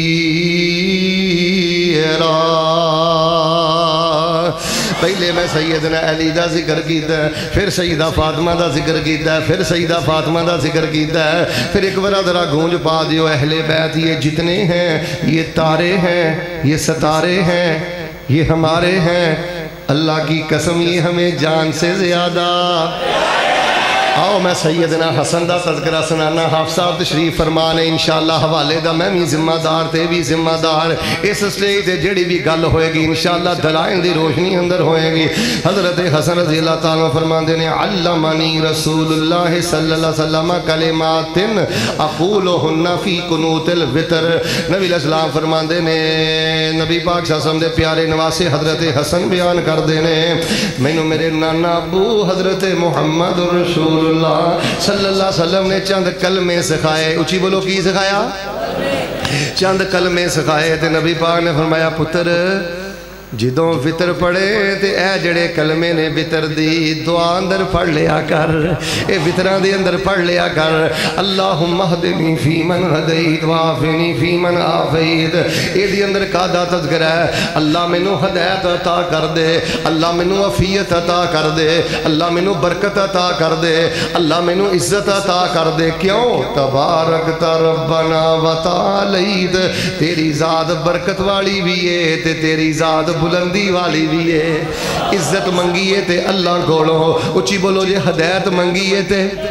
پہلے میں سیدنا علی دا ذکر کیتا ہے، پھر سیدہ فاطمہ دا ذکر کیتا ہے، پھر سیدہ فاطمہ دا ذکر کیتا ہے، پھر ایک بار ذرا گونج پا دیو اہل بیت یہ جتنے ہیں، یہ تارے ہیں، یہ ستارے ہیں، یہ ہمارے ہیں، اللہ کی قسم یہ ہمیں جان سے زیادہ۔ آؤ میں سیدنا حسن دا تذکرہ سنانا، حافظ صاحب تشریف فرمانے انشاءاللہ حوالے دا میں بھی ذمہ دار تے بھی ذمہ دار، اس سٹیج تے جڑی بھی گل ہوئے گی انشاءاللہ دلائل دی روشنی اندر ہوئے گی۔ حضرت حسن رضی اللہ تعالیٰ فرماندے نے علمنی رسول اللہ صلی اللہ علیہ وسلم کلمات اقولہن فی قنوت الوتر، نبی علیہ السلام فرماندے نے نبی پاک صلی اللہ علیہ وسلم دے پیارے نواسے حضرت حسن بیان کر دینے، میں نے میرے نانا ابو حضرت محمد رسول اللہ صلی اللہ علیہ وسلم نے چند کلمے سکھائے، اچھی بولو کی سکھایا؟ چند کلمے سکھائے تے نبی پاک نے فرمایا پتر جدوں وطر پڑھے تے اے جڑے کلمے نے وطر دی دعا اندر پڑھ لیا کر، اے وطران دی اندر پڑھ لیا کر، اللہم اہدنی فی من ہدیت وعافنی فی من عافیت، اے دی اندر قادہ تذکرہ ہے اللہ منو ہدایت عطا کر دے، اللہ منو عفیت عطا کر دے، اللہ منو برکت عطا کر دے، اللہ منو عزت عطا کر دے، کیوں؟ تبارکت ربنا وتعالیت، تیری ذات برکت والی بھی ہے تے تیری ذات بلندی والی بھی ہے، عزت منگیے تے اللہ کولو، اچھی بولو جے ہدایت منگیے تے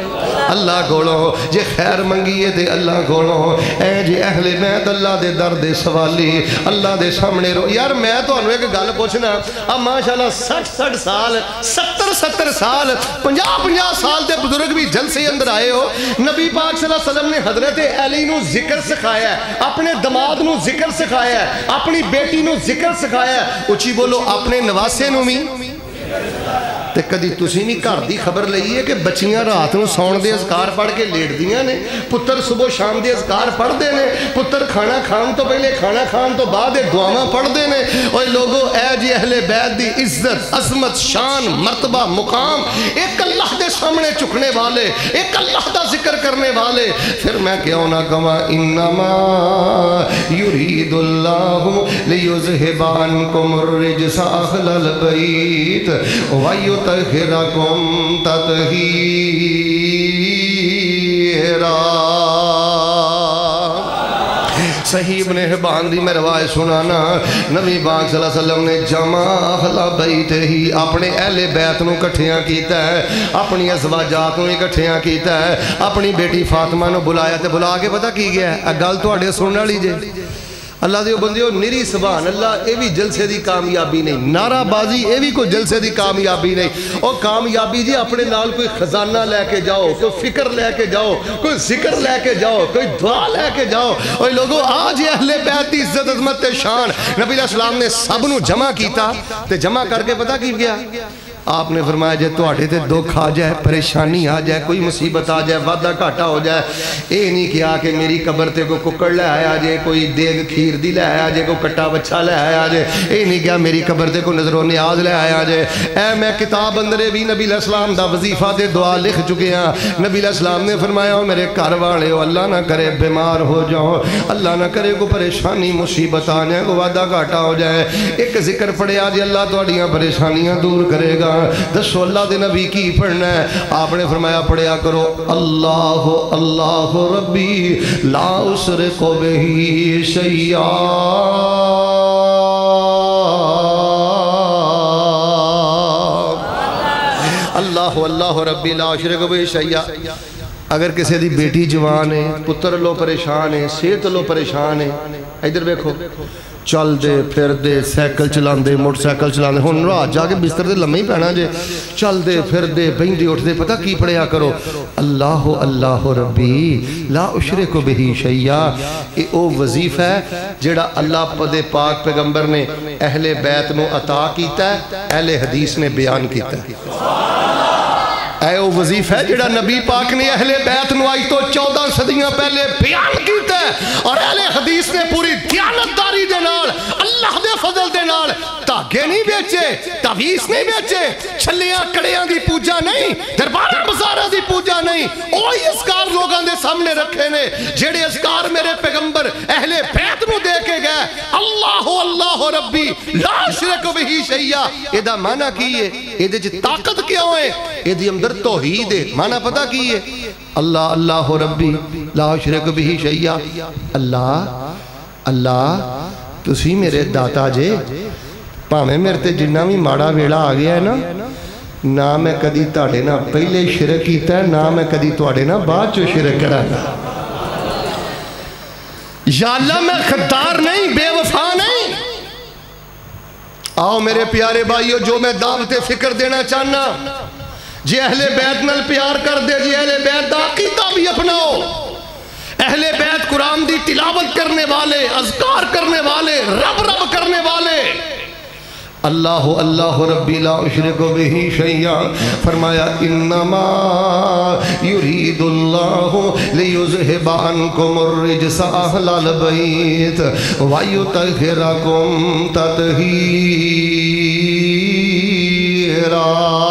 اللہ کولوں جے خیر منگیے تے اللہ کولوں اے جے اہل بیت اللہ دے در دے سوالی اللہ دے سامنے رو یار میں تو انہوں ایک گل پوچھنا اب ماشاءاللہ 60 سال 70 سال 50 سال دے بزرگ بھی جلسے اندر آئے ہو نبی پاک صلی اللہ علیہ وسلم نے حضرت علی نو ذکر سکھایا ہے اپنے دماد نو ذکر سکھایا ہے اپنی بیٹی نو ذکر سکھایا ہے اچھی بولو اپنے نواسے نو بھی تے کدی تسی نہیں گھر دی خبر لئی ہے کہ بچیاں رات نو سون دے اذکار پڑھ کے لیٹ دیاں نے پتر صبح شام دے اذکار پڑھ دے نے پتر کھانا کھان تو پہلے کھانا کھان تو بعد دعاواں پڑھ دے نے اوے لوگو اے جی اہل بیت دی عزت عظمت شان مرتبہ مقام ایک اللہ دے سامنے چکنے والے ایک اللہ دا ذکر کرنے والے پھر میں کیوں نہ کہاں انما یرید اللہ لیذہب عنکم الرجس اہل البیت وَيُطَهِّرَكُمْ تَطْهِيرًا صحیح ابن حبان دی میں روایت سنانا نبی پاک صلی اللہ علیہ وسلم نے جمع اہل بیت ہی اپنے اہل بیت نو کٹھیاں کیتا ہے اپنی ازواجات نو کٹھیاں کیتا ہے اپنی بیٹی فاطمہ نو بلایا تے بلا کے پتہ کی گیا ہے گل تواڈے سنن والی جے اللہ دیو بندیو نری سبحان اللہ اے بھی جلسے دی کامیابی نہیں نعرہ بازی اے بھی کوئی جلسے دی کامیابی نہیں اور کامیابی جی اپنے نال کوئی خزانہ لے کے جاؤ کوئی فکر لے کے جاؤ کوئی ذکر لے کے جاؤ کوئی دعا لے کے جاؤ اور لوگوں آج اہل بیت دی عزت عظمت شان نبی علیہ السلام نے سب نو جمع کیتا تے جمع کر کے پتہ کی گیا آپ نے فرمایا جے تواڈے تے دکھ آ جائے پریشانی آ جائے کوئی مصیبت آ جائے وعدہ گھاٹا ہو جائے اے نہیں کیا کہ میری قبر تے کوئی ککڑ لے آیا جے کوئی دیگ کھیر دی لے آیا جے کوئی کٹا بچہ لے آیا جے اے نہیں کیا میری قبر تے کوئی نظر و نیاز لے آیا جے اے میں کتاب اندرے بھی نبی علیہ السلام دا وظیفہ تے دعا لکھ چکے ہیں نبی علیہ السلام نے فرمایا میرے گھر والے ہو اللہ نہ کرے بیمار ہو جاؤ اللہ نہ کرے کوئی پریشانی مصیبت آ جائے کوئی وعدہ گھاٹا ہو جائے ایک ذکر پڑھیا جی اللہ تواڈیاں پریشانیاں دور کرے گا دسو اللہ دے نبی کی پڑھنا ہے آپ نے فرمایا پڑھیا کرو اللہ اللہ ربی لا اشرک بہ شیئا اللہ اللہ ربی لا اشرک بہ شیئا اگر کسی دی بیٹی جوان ہے پتر لو پریشان ہے صحت لو پریشان ہے ادھر دیکھو چل دے پھر دے سائیکل چلان دے موٹر سائیکل چلان دے ہن رات جا کے بستر دے لمحے ہی پہنا جے چل دے پھر دے بہندے اٹھ دے پتہ کی پڑھیا کرو اللہ اللہ ربی لا اشرک بہ شیئا اے او وظیفہ ہے جڑا اللہ دے پاک پیغمبر نے اہل بیت نو عطا کیتا ہے اہل حدیث نے بیان کیتا ہے اے او وظیفہ ہے جڑا نبی پاک نے اہل بیت نو آئی تو 14 صدیاں پہلے بیان کیتا ہے اور اہل حدیث نے پوری دیانتداری دے نال اللہ دے فضل دے نال تاگے نہیں بیچے تعویذ نہیں بیچے چھلیاں کڑیاں دی پوجا نہیں درباراں بازاراں دی پوجا نہیں اوہی اذکار لوگاں دے سامنے رکھے نے جڑے اذکار میرے پیغمبر اہل بیت نو دے کے گئے اللہ اللہ ربی لا اشرک بہ شیئا اے دا معنی کی ہے اے دے طاقت کیوں ہے اے دی اندر توحید ہے معنی پتہ کی ہے اللہ اللہ ربی لا اشرک بہ شیئا اللہ اللہ تسی میرے داتا جے پاویں میرے تے جنہ بھی ماڑا ویڑا آ گیا ہے نہ میں کدی تاڑے نہ پہلے شرک کیتا ہے نہ میں کدی تاڑے نہ بعد چو شرک کرانا یا اللہ میں خدار نہیں بے وفا نہیں آؤ میرے پیارے بھائیو جو میں دعوت فکر دینا چاہنا جی اہل بیت نل پیار کر دے جی اہل بیت دا عقیدہ بھی اپناؤ اہل بیت قرآن دی تلاوت کرنے والے اذکار کرنے والے رب رب کرنے والے اللہ اللہ ربی لا اشرک بہ شیئا فرمایا انما یرید اللہ لیذہب عنکم الرجس اہل البیت ویطہرکم تطہیرا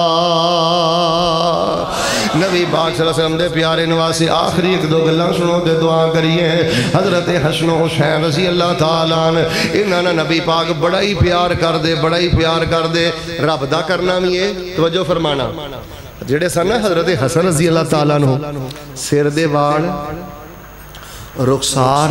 نبی پاک صلی اللہ علیہ وسلم دے پیارے نواسے آخری ایک دو گلاں سنو دے دعا کریے حضرت حسن و حسین رضی اللہ تعالیٰ عنہ انہاں نبی پاک بڑا ہی پیار کر دے رب دا کرنا بھی ہے توجہ فرمانا جڑے سن حضرت حسن رضی اللہ تعالیٰ عنہ سر دے وال رخسار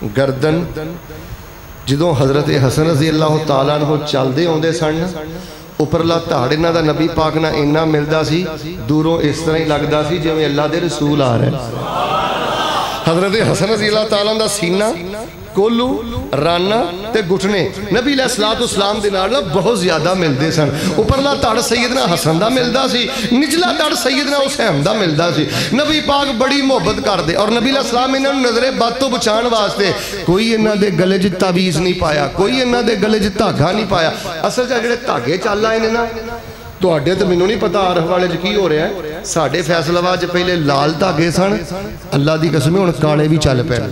گردن جدوں حضرت حسن رضی اللہ تعالیٰ عنہ چل دے ہوندے سن उपरला धाड़ इन्हां दा नबी पाक नाल इन्ना मिलदा सी, दूरों इस तरह ही लगदा सी जिवें अल्लाह दे रसूल आ रहे। हज़रत हसन रज़ी अल्लाह तआला दा सीना, कोलू, राना ते घुटने नबी अलैहिस्सलाम दे नाल बहुत ज़्यादा मिलते सन। उपरला धड़ सैयदना हसन दा मिलदा सी, निचला धड़ सैयदना हुसैन दा मिलदा सी। नबी पाक बड़ी मुहब्बत करदे और नबी अलैहिस्सलाम इन्हां नूं नज़रे बद तो बचाने वास्ते कोई इन्हां दे गले च तावीज़ नहीं पाया, कोई इन्हां दे गले च धागा नहीं पाया। असल च जिहड़े धागे चल आए ने ना, तुहाडे तो मैनूं नहीं पता आरफ वाले च की हो रहा है। साडे फैसलाबाद च पहले लाल धागे सन, अल्लाह दी कसम हुण काले भी चल पे।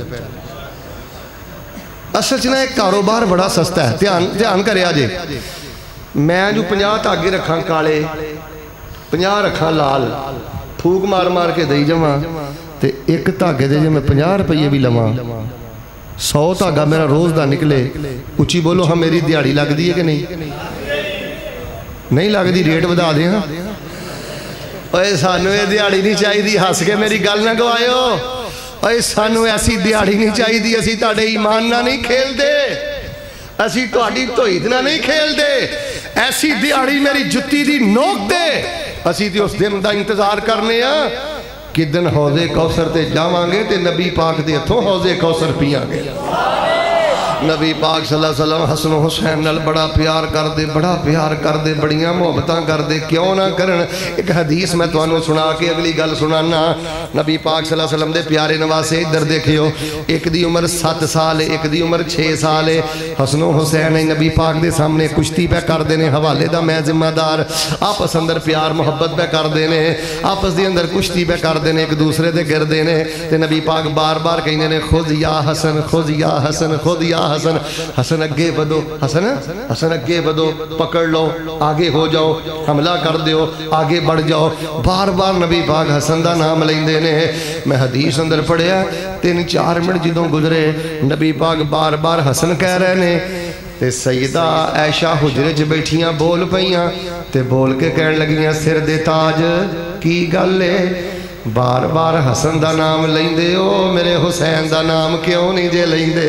असल च ना एक कारोबार बड़ा सस्ता है, ध्यान करिया जे। मैं जो 50 धागे रखा काले, 50 रखा लाल, फूक मार मार के दई जावां ते एक धागे दे जे मैं 50 रुपये भी लवां, 100 धागा मेरा रोज़ दा निकले, उच्ची बोलो हाँ मेरी दिहाड़ी लगती है कि नहीं? नहीं लगती, रेट वधा दे। हाँ ओए सानू ये दिहाड़ी नहीं चाहिए, हस के मेरी गल ना गवायो। ओए सानू ऐसी दिहाड़ी नहीं चाहिए, असी तुहाडे ईमान नाल नहीं खेलते, असी तुहाडी धोईत नाल नहीं खेलते। ऐसी दिहाड़ी मेरी जुत्ती दी नोक दे, असी तो उस दिन का इंतजार करने कि दिन हौजे कौसर ते जावांगे ते नबी पाक दे हथों हौजे कौसर पियाँगे। नबी पाक सल्लल्लाहु अलैहि वसल्लम हसन हुसैन नाल बड़ा प्यार करते, बड़ा प्यार करते, बड़ियां मुहब्बतां करते, क्यों ना करन। एक हदीस मैं तुहानूं सुना के अगली गल सुनाना। नबी पाक सल्लल्लाहु अलैहि वसल्लम दे प्यारे नवासे इधर देखियो, एक दी उम्र 7 साल है, एक दी उम्र 6 साल है। हसन हुसैन नबी पाक दे सामने कुश्ती पे करते हैं, हवाले दा मैं जिम्मेदार। आपस अंदर प्यार मुहब्बत पे करते हैं, आपस दे अंदर कुश्ती पे करते हैं, एक दूसरे दे गिरदे ने ते नबी पाक बार बार कहते हैं खुद या हसन, खुद या हसन, खुद या हसन। हसन अगे बढ़ो, हसन अगे बढ़ो, पकड़ लो, आगे हो जाओ, हमला कर दो, आगे बढ़ जाओ। बार बार नबी पाक हसन का नाम लेंदे ने। मैं हदीस अंदर पढ़िया 3-4 मिनट जदों गुजरे, नबी पाक बार बार हसन कह रहे ने ते सईदा ऐशा हुजरे च बैठियां बोल पईयां ते बोल के कहन लगियां सिर दे ताज की गल है, बार बार हसन का नाम लेंदे हो, मेरे हुसैन का नाम क्यों नहीं जे लेंदे?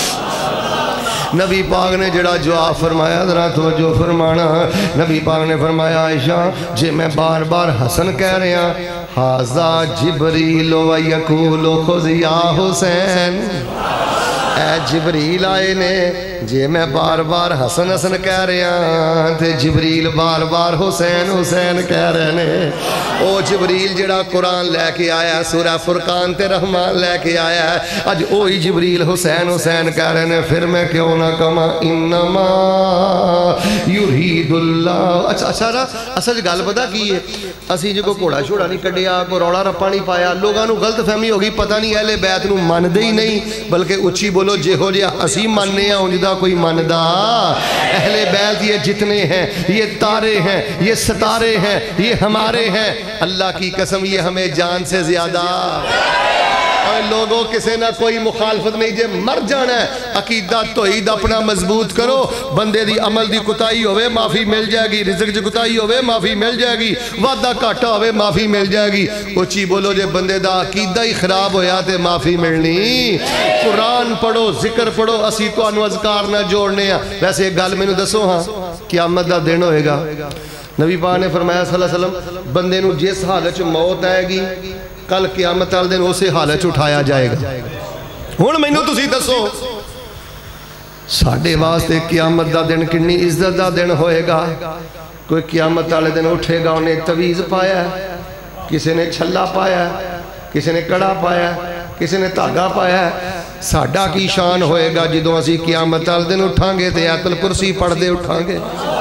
नबी पाक ने जड़ा जवाब फरमाया, जरा तवज्जो फरमाना। नबी पाक ने फरमाया आयशा जे मैं बार बार हसन कह रहा, हाजा जिबरील व यकूल खुज़ या हुसैन, ऐ जिबरील आए ने। जे मैं बार बार हसन हसन कह रहा तो जिबरील बार बार हुसैन हुसैन कह रहे ने। ओ जिबरील जड़ा कुरान लैके आया, सूरा फुरकान ते रहमान लैके आया, अज वही जिबरील हुसैन हुसैन कह रहे ने। फिर मैं क्यों ना कमा इन्नमा युरीदुल्लाह। अच्छा असल गल पता की है, असी जो कोई घोड़ा शोड़ा नहीं कढ़िया, कोई रौला रप्पा नहीं पाया, लोगों को गलत फहमी हो गई, पता नहीं अहले बैत नूं मनदे ही नहीं, बल्कि उच्ची बोलो जिहो जिहा असी मनने उंजदा कोई मनदा। अहले बैत ये जितने हैं, ये तारे हैं, ये सितारे हैं, ये हमारे हैं। अल्लाह की कसम ये हमें जान से ज्यादा। और लोगों किसी ना कोई मुखालफत नहीं, जे मर जाना है अकीदा तौहीद अपना मजबूत करो। बंदे दी अमल दी कुताही होवे माफ़ी मिल जाएगी, रिज़्क़ दी कुताही होवे माफ़ी मिल जाएगी, वादा घाटा होवे माफ़ी मिल जाएगी। उच्ची बोलो जे बंदे दा अकीदा ही खराब होया ते माफ़ी मिलनी। कुरान पढ़ो, जिक्र पढ़ो, असी तुहानू अज़कार ना जोड़ने। वैसे एक गल मैनू दसो, हाँ क़यामत दा दिन होएगा, नबी पाक ने फरमाया सल्लल्लाहु अलैहि वसल्लम बंदे नू जिस हालत च मौत आएगी कल क़यामत वाले दिन उस हालत उठाया जाएगा। हुण मैनू तुसी दसो साडे वास्ते क़यामत दा दिन कितनी इज्जत दा दिन होएगा। कोई क़यामत वाले दिन उठेगा, उन्हें तवीज़ पाया, किसी ने छल्ला पाया, किसी ने कड़ा पाया, किसी ने धागा पाया। साडा की शान होएगा जदों असीं क़यामत वाले दिन उठांगे ते आयतुल कुर्सी पढ़दे उठांगे।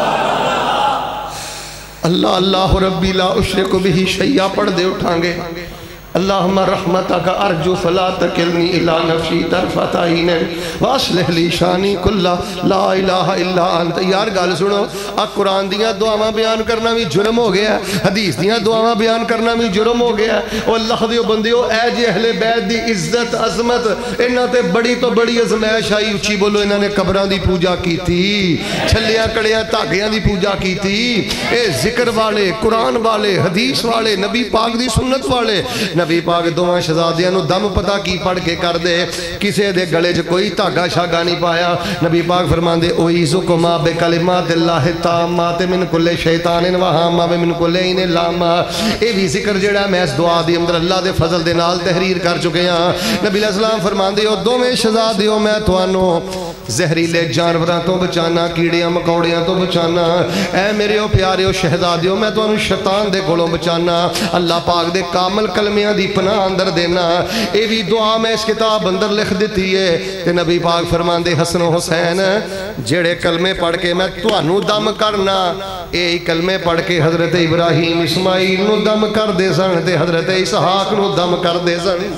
अल्लाह अल्लाह रब्बी ला उशरिकु बिही शैया पढ़दे उठांगे। अल्लाहुम्मा रहमतका अर्जु फला तकिलनी इला नफ्सी तरफत ऐन वास्लिह ली शानी कुल्ला ला इलाहा इल्ला अंत। यार गल सुनो, आ कुरान दियां दुआवां बयान करना भी जुर्म हो गया, हदीस दियां दुआवां बयान करना भी जुर्म हो गया। ओ अल्लाह दे बंदियो, ऐ जे अहले बैत दी इज्जत अजमत इन्हां ते बड़ी तो बड़ी अजमैश आई। उच्ची बोलो, इन्हां ने कब्रां दी पूजा की थी, छल्लियां कड़ियां धागियां दी पूजा की थी। ए जिक्र वाले, कुरान वाले, हदीस वाले, नबी पाक दी सुन्नत वाले, نبی پاک دوواں شہزادیاں نو دم پتہ کی پڑھ کے کر دے کسے دے گلے چ کوئی دھاگا شاگا نہیں پایا نبی پاک فرماندے اعیذکما بکلمات اللہ التامات من کل شیطان وہامہ ومن کل عین لامہ اے بھی ذکر جڑا میں اس دعا دی اندر اللہ دے فضل دے نال تحریر کر چکے ہاں نبی علیہ السلام فرماندے او دوویں شہزادیوں میں تانوں زہریلے جانوراں تو بچانا کیڑیاں مکوڑیاں تو بچانا اے میرے او پیاریو شہزادیوں میں تانوں شیطان دے کولوں بچانا اللہ پاک دے کامل کلمیاں دی پناہ اندر دینا اے بھی دعا میں اس کتاب اندر لکھ دیتی ہے کہ نبی پاک فرماندے حسن و حسین جڑے کلمے پڑھ کے میں تانوں دم کرنا اے کلمے پڑھ کے حضرت ابراہیم اسماعیل نو دم کر دے سن تے حضرت اسحاق نو دم کر دے سن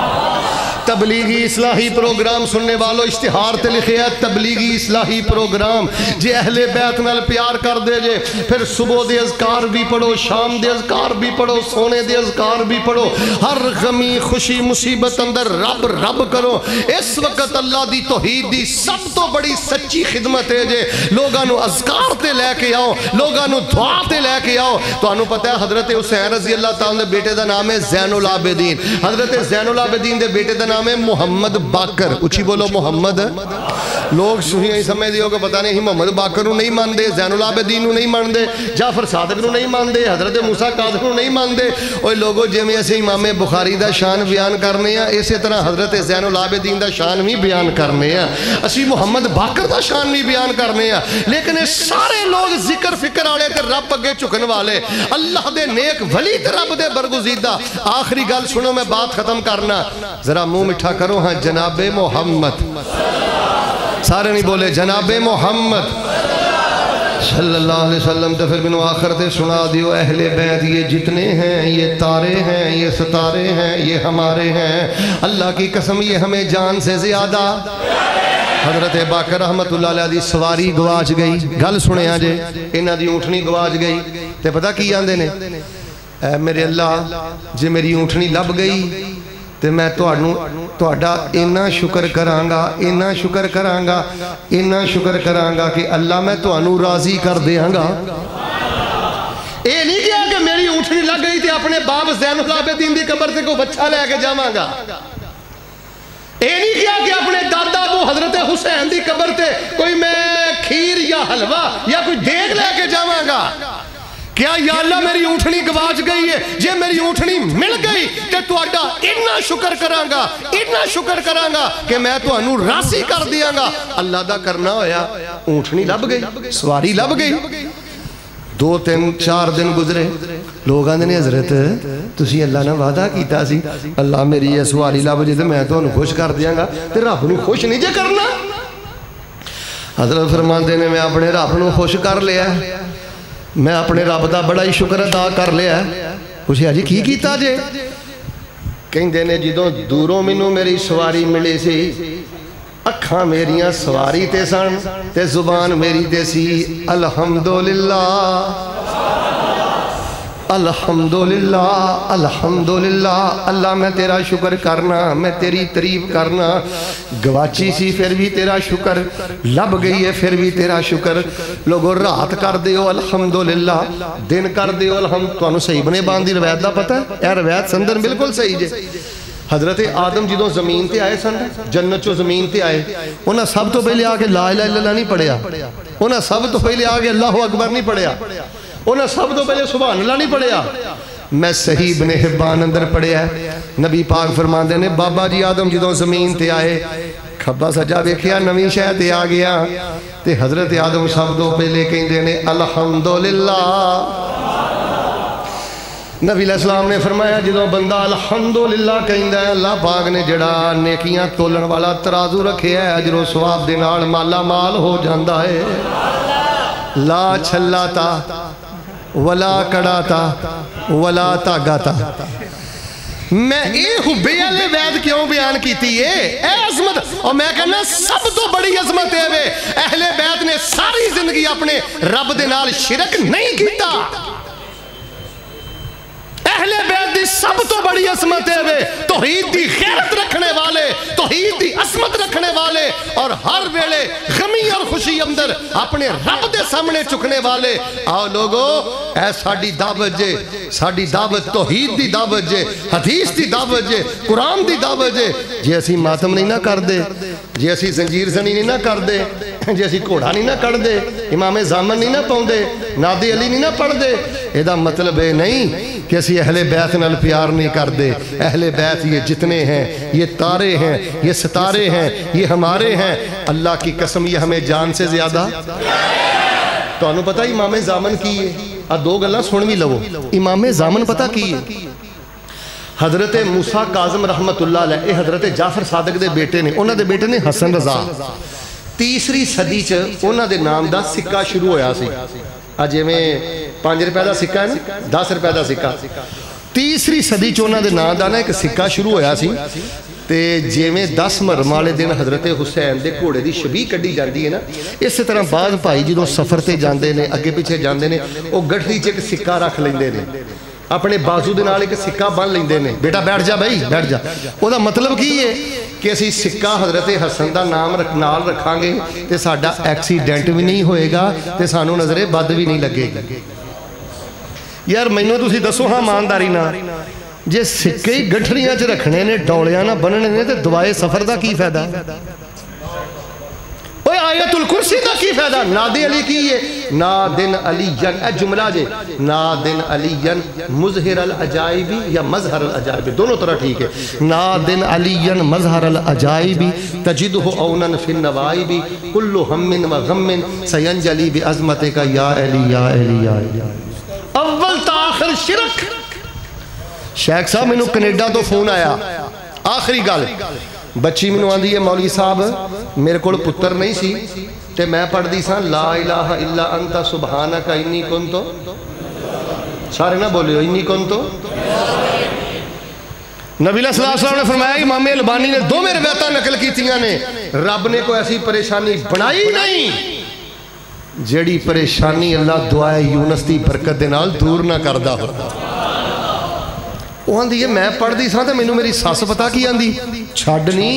تبلیغی اصلاحی پروگرام سننے والوں اشتہار تے لکھے ہے تبلیغی اصلاحی پروگرام جے اہل بیت نال پیار کر دے جے پھر صبح دے اذکار بھی پڑھو شام دے اذکار بھی پڑھو سونے دے اذکار بھی پڑھو ہر غمی خوشی مصیبت اندر رب رب کرو اس وقت اللہ دی توحید دی سب تو بڑی سچی خدمت ہے جے لوگاں نو اذکار تے لے کے آؤ لوگاں نو دعا تے لے کے آؤ تو انہوں پتہ ہے حضرت حسین رضی اللہ تعالیٰ دے بیٹے دا نام ہے زین العابدین حضرت زین العابدین دے بیٹے دا نام ہے محمد باقر اچھی بولو محمد لوگ سوئی سمجھ دیو کہ پتہ نہیں ہی محمد باقر نو نہیں مان دے زین العابدین نو نہیں مان دے جعفر صادق نو نہیں مان دے حضرت موسیٰ قاظم نو نہیں مان دے اوہ لوگوں جمعی ایسے امام بخاری دا شان بیان کرنے ہیں اسی طرح حضرت زین العابدین دا شان بھی بیان کرنے ہیں اسی محمد باقر دا شان بھی بیان کرنے ہیں لیکن سارے لوگ ذکر فکر آلے تے رب اگے چکن والے اللہ دے نیک ولی تے رب دے برگزیدہ آخری گل سنو میں بات ختم کرنا ذرا منہ مٹھا کرو ہاں جناب محمد سارے نہیں بولے جناب محمد صلی اللہ علیہ وسلم تو پھر بنو آخر تے سنا دیو اہل بیت یہ جتنے ہیں یہ تارے ہیں یہ ستارے ہیں یہ ہمارے ہیں اللہ کی قسم یہ ہمیں جان سے زیادہ حضرت باقر رحمت اللہ علیہ دی سواری گواچ گئی گل سنے آجے انہاں دی اونٹنی گواچ گئی تے پتہ کی آندے نے اے میرے اللہ جے میری اونٹنی لب گئی تے میں تہاڈا اینا شکر کرانگا اینا شکر کرانگا اینا شکر کرانگا کہ اللہ میں تہانوں راضی کر دیانگا اے نہیں کیا کہ میری اونٹنی لگ گئی تھی اپنے باپ زین العابدین دی قبر سے کو بچہ لے کے جامانگا اے نہیں کیا کہ اپنے دادا ابو حضرت حسین دی قبر تے کوئی میں کھیر یا حلوہ یا کوئی دیگ لے کے جامانگا کیا یا اللہ میری اونٹنی گواچ گئی ہے جے میری اونٹنی مل گئی کہ تو اڈا اتنا شکر کرانگا کہ میں تو انہوں راسی کر دیانگا اللہ دا کرنا ہویا اونٹنی لب گئی سواری لب گئی 2-3-4 دن گزرے لوگ آندے نے حضرت تسی اللہ نے وعدہ کیتا سی اللہ میری یہ سواری لب جے میں تو انہوں خوش کر دیانگا تے رب نو خوش نہیں جے کرنا حضرت فرماندے نے میں اپنے رب نو خوش کر لیا میں اپنے رب دا بڑا ہی شکر ادا کر لیا پوچھے آجی کی کیتا جے کہیں دینے جدوں دوروں منوں میری سواری ملے سی اکھاں میریاں سواری تے سن تے زبان میری تے سی الحمدللہ الحمدللہ الحمدللہ اللہ میں تیرا شکر کرنا میں تیری تعریف کرنا گواچی سی پھر بھی تیرا شکر لب گئی ہے پھر بھی تیرا شکر لوگوں رات کر دیو الحمدللہ دن کر دیو الحمد تو انہوں صحیح بنے باندھی روایت دا پتہ ہے اے روایت سندن بالکل صحیح جے حضرت آدم جدوں زمین تے آئے سن جنت چو زمین تے آئے انہاں سب تو پہلے آگے لا الہ الا اللہ نہیں پڑھیا انہاں سب تو پہلے آگے اللہ اکبر نہیں پڑھیا انہاں سب تو پہلے سبحان اللہ نہیں پڑھیا میں صحیح ابن حبان اندر پڑھیا ہے نبی پاک فرماندے نے بابا جی آدم جدوں زمین تے آئے کھبا سجا ویکھیا نویں شے تے آ گیا تے حضرت آدم سب تو پہلے کہندے نے الحمدللہ نبی علیہ السلام نے فرمایا جدوں بندہ الحمدللہ کہندا ہے اللہ پاک نے جڑا نیکیاں تولن والا ترازو رکھیا ہے اجر و ثواب دے نال مالا مال ہو جاندا ہے لا چھلا تا ولا کڑا تا ولا تاگا تا میں اے حبے والے وید کیوں بیان کیتی ہے اے عظمت اور میں کہنا سب تو بڑی عظمت ہے وے اہل بیت نے ساری زندگی اپنے رب دے نال شرک نہیں کیتا اہل بیت دی سب تو بڑی عظمت ہے وے توحید دی غیرت رکھنے والے، توحید دی عظمت رکھنے والے، اور ہر ویلے غمی اور خوشی اندر اپنے رب دے سامنے چکنے والے. آؤ لوگو اے ساڈی دعوت جے، ساڈی دعوت توحید دی دعوت جے، حدیث دی دعوت جے، قرآن دی دعوت جے. جے اسی ماتم نہیں نہ کر دے، جے اسی زنجیر زنی نہیں نہ کر دے، جے اسی گھوڑا نہیں نہ کر دے، امام زامن نہیں نہ پاؤں دے، نادی علی نہیں نہ پڑھ دے، ایدہ مطلب ہے نہیں کہ اسی اہل بیت نال پیار نہیں کر دے. اہل بیت یہ جتنے ہیں، یہ تارے ہیں، یہ ستارے ہیں، یہ ہمارے ہیں. اللہ کی قسم یہ ہمیں جان سے زیادہ. تو انہوں پتہ امام زامن کی ہے، دو گلہ سن بھی لو. امام زامن پتہ کی ہے حضرت موسیٰ کاظم رحمت اللہ علیہ حضرت جعفر صادق دے بیٹے نے، انہوں دے بیٹے نے حسن رضا. تیسری صدی چ انہوں دے نام دا سکہ شروع ہویا سی. آج میں 5 روپے دا سکہ ہے نا، 10 روپے دا سکہ. تیسری صدی چ انہوں دے نام دا نا ایک سکہ شروع ہویا سی. تے جیویں 10 محرم والے دن حضرت حسین دے گھوڑے دی شبیہ کڈی جاندی ہے نا، اس طرح بعض بھائی جدوں سفر تے جاندے نے، اگے پیچھے جاندے نے، او گٹھڑی چ ایک سکہ رکھ لیندے نے، اپنے بازو دے نال ایک سکہ بن لیندے نے. بیٹا بیٹھ جا بھائی بیٹھ جا. او دا مطلب کی ہے کہ اسی سکہ حضرت حسن دا نام نال رکھاں گے تے ساڈا ایکسیڈنٹ بھی نہیں ہوئے گا تے سانو نظر بد بھی نہیں لگے گی. یار مینوں تسی دسو ہاں ایمانداری نہ جے سکے ہی گٹھڑیاں چ رکھنے نے، ڈولیاں نہ بننے نے تے دوائے سفر دا کی فائدہ؟ اوہ آیت الکرسی دا کی فائدہ؟ نادی علی کی ہے نادن علیین، اے جملہ جے نادن علیین مظہر العجائبی یا مظہر العجائبی، دونوں طرح ٹھیک ہے. نادن علیین مظہر العجائبی تجدہ اونن فی النوائبی کل ہم و غم سینجلی بعظمتک یا علی یا علی یا علی. اول تا آخر شرک. شیخ صاحب میں نے کینیڈا تو فون آیا، آخری گل بچی میں نے آندھی ہے مولوی صاحب میرے کوڑ پتر نہیں سی تے میں پڑھ دی ساں لا الہ الا انت سبحانک انی کنتو، سارے نہ بولے ہو انی کنتو. نبی صلی اللہ علیہ وسلم نے فرمایا امام البانی نے 2 میں روایتاں نقل کیتیاں نے، رب نے کوئی ایسی پریشانی بنائی نہیں جیڑی پریشانی اللہ دعائے یونس دی برکت دے نال دور نہ کردہ ہو. وہ آندھی ہے میں پڑھ دی ساں تے میں نے میری ساس پتا کی آندھی چھاڑنی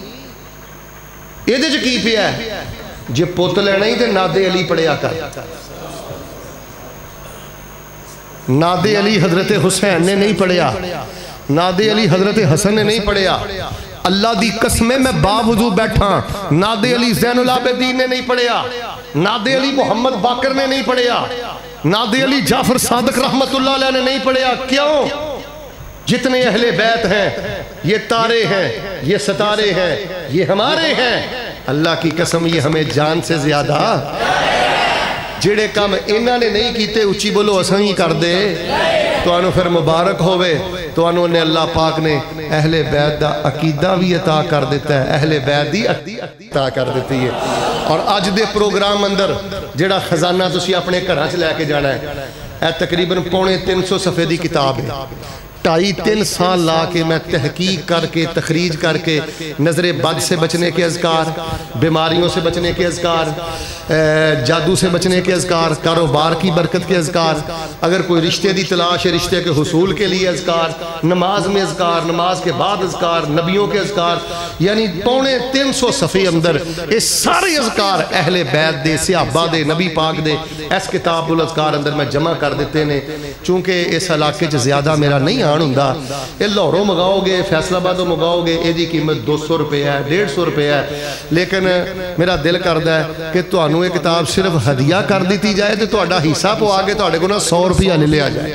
یہ دے جو کی پیا ہے جے پوت لینا ہی تے نادے علی پڑھیا کر. نادے علی حضرت حسین نے نہیں پڑھیا، نادے علی حضرت حسن نے نہیں پڑھیا. اللہ دی قسمیں میں باوضو بیٹھا، نادے علی زین العابدین نے نہیں پڑھیا، نادے علی محمد باقر نے نہیں پڑھیا، نادے علی جعفر صادق رحمت اللہ علیہ نے نہیں پڑھیا. کیوں؟ جتنے اہل بیت ہیں یہ تارے ہیں، یہ ستارے ہیں، یہ ہمارے ہیں. اللہ کی قسم یہ ہمیں جان سے زیادہ جڑے کام انہاں نے نہیں کیتے اچھی بولو اساں ہی کر دے تو انہوں پھر مبارک ہوئے. تو انہوں نے اللہ پاک نے اہل بیت دا عقیدہ بھی عطا کر دیتا ہے، اہل بیت دی عطا کر دیتی ہے. اور آج دے پروگرام اندر جڑا خزانہ تسی اپنے گھراں چ لے کے جانا ہے، اے تقریباً 350 صفحے دی کتاب ہے. 2.5-3 سال لا کے میں تحقیق کر کے تخریج کر کے نظر بد سے بچنے کے اذکار، بیماریوں سے بچنے کے اذکار، جادو سے بچنے کے اذکار، کاروبار کی برکت کے اذکار، اگر کوئی رشتے دی تلاش ہے رشتے کے حصول کے لیے اذکار، نماز میں اذکار، نماز کے بعد اذکار، نبیوں کے اذکار، یعنی 350 صفحے اندر یہ سارے اذکار اہل بیت دے، صحابہ دے، نبی پاک دے اس کتاب الاذکار اندر میں جمع کر دیتے نے. چونکہ اس علاقے چ زیادہ میرا نہیں آن ہوندا، یہ لاہوروں مگاؤ گے، فیصل آبادوں مگاؤ گے، یہ دی قیمت 200 روپے ہے، 150 روپے ہے. لیکن میرا دل کردا ہے کہ تانوں یہ کتاب صرف ہدیہ کر دیتی جائے تو تہاڈا حصہ پوا کے تہاڈے کول 100 روپیہ لے لیا جائے.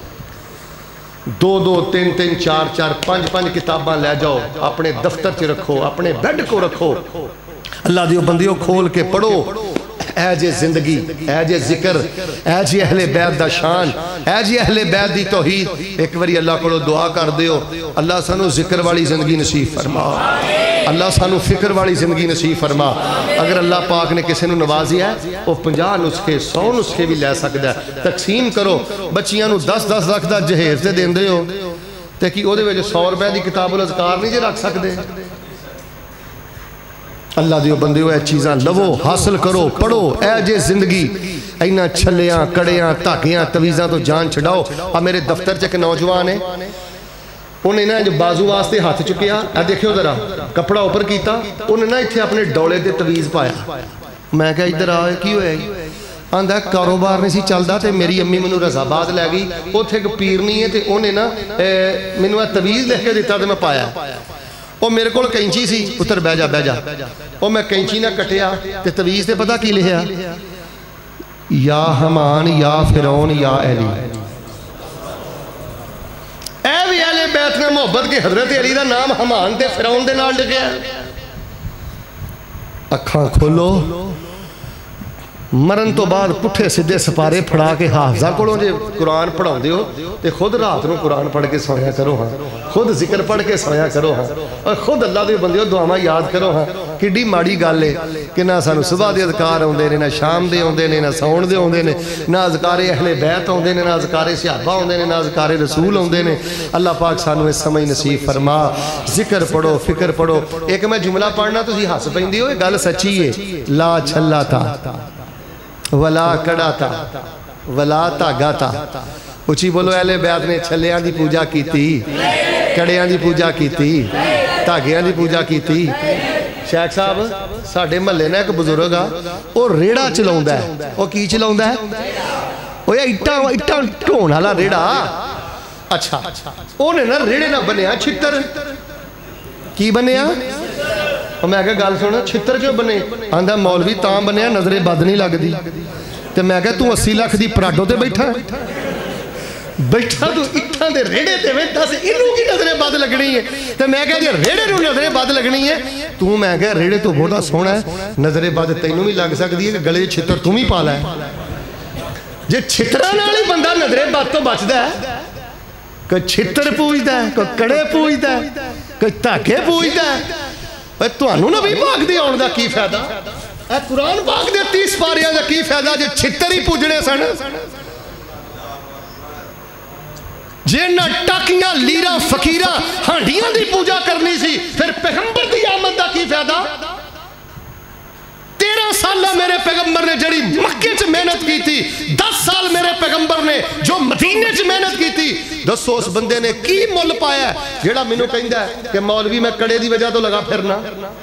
2-2 3-3 4-4 5-5 کتاباں لے جاؤ، اپنے دفتر چ رکھو، اپنے بیڈ کو رکھو، اللہ دیو بندیوں کھول کے پڑھو. اے جے زندگی، اے جے ذکر، اے جے اہل بیت دا شان، اے جے اہل بیت دی توحید. ایک باری اللہ کو دعا کر دیو اللہ سانو ذکر والی زندگی نصیب فرما، اللہ سانو فکر والی زندگی نصیب فرما. اگر اللہ پاک نے کسی نے نوازی ہے وہ 50 نسخے 100 نسخے بھی لے سکتا ہے. تقسیم کرو، بچیاں نو 10-10 لاکھ دا جہیز دے دیندے ہو تے کی او دے وچ 100 روپے دی کتاب الاذکار نہیں جے رکھ سکدے؟ اللہ دیو بندیو اے چیزاں لو حاصل کرو پڑھو اے جے زندگی اینا چھلیاں کڑیاں تاکیاں تویزاں تو جان چھڑاؤ. اب میرے دفتر چک نوجوان ہیں انہیں نا جو بازو واسطے ہاتھ چکیا اے دیکھو ذرا کپڑا اوپر کیتا انہیں نا اتھے اپنے ڈولے دے تویز پایا. میں کہا ادھر آئے کی ہوئے آندھا کاروبار نہیں سی چلدا تے میری امی منو رضاباد لے گئی اوتھے ایک پیر نہیں ہے تے انہیں نا منو تویز لکھ کے دیتا تے میں پایا. وہ میرے کو کینچی سی پتر بہ جا وہ میں کینچی نہ کٹیا تے تویز تے پتہ کی لکھیا یا حمان یا فرعون یا علی. اے بھی اہل بیت نے محبت کے حضرت علی دا نام حمان تے فرعون دے نال لکھیا. اکھاں کھولو مرن تو بعد پٹھے سدھے سپارے پھڑا کے حافظہ کولوں جے قرآن پڑھاؤ دیو تے خود رات نو قرآن پڑھ کے سویا کرو ہاں خود ذکر پڑھ کے سویا کرو ہاں اور خود اللہ دے بندیو دعاواں یاد کرو ہاں. کڈی ماڑی گل ہے کہ نہ سانو صبح دے اذکار ہوندے نے نہ شام دے ہوندے نے نہ سون دے ہوندے نے نہ اذکار اہل بیت ہوندے نے نہ اذکار صحابہ ہوندے نے نہ اذکار رسول ہوندے نے. اللہ پاک سانو اس سمجھ نصیب فرما. ذکر پڑھو فکر پڑھو. ایک میں جملہ پڑھنا تسی ہس پیندی ہو گل سچی ہے. لا چھلا تھا ولا کڑا تھا ولا تاگا تھا. اچھی بولو اہل بیت نے چھلیاں دی پوجا کیتی کڑیاں دی پوجا کیتی تاگیاں دی پوجا کیتی. شیخ صاحب ساڑھے محلے نے ایک بزرگ وہ ریڑا چلاؤندا ہے. وہ کی چلاؤندا ہے وہ اٹھا ٹھون والا ریڑا. اچھا انہیں نا ریڑے نہ بنیا چھتر کی بنیا. اور میں کہا گال سونا چھتر کیوں بنے آندھا مولوی تاں بنیا نظر بد نہیں لگ دی. تے میں کہا تو 80 لاکھ دی پراڈو تے بیٹھا تو اٹھاں دے ریڑے تے بیٹھا سے انہوں کی نظر بد لگنی ہے. تے میں کہا جی ریڑے نو نظر بد لگنی ہے تو میں کہا ریڑے تو بہتا سونا ہے نظر بد تینوں بھی لگ سکتی ہے کہ گلے چھتر تم ہی پالا ہے. جے چھتران والی بندہ نظر بد تو بچدا ہے کوئی چھتر پوجدا ہے کوئی کڑے پوجدا ہے کوئی دھاگے پوجدا ہے. تانوں نبی پاک دی آن دا کی فائدہ اے قرآن پاک دے 30 پاریاں دا کی فائدہ جے چھتر ہی پوجنے سن جے نہ ٹاکیاں لیرہ فقیرہ ہانڈیاں دی پوجا کرنی سی پھر پیغمبر دی آمد دا کی فائدہ. 13 سالہ میرے پیغمبر نے جڑی مکے چ محنت کی تھی 10 سال میرے پیغمبر نے جو مدینے چ محنت کی تھی دسو اس بندے نے کی مول پایا ہے جیڑا منو کہندا ہے کہ مولوی میں کڑے دی وجہ تو لگا پھرنا.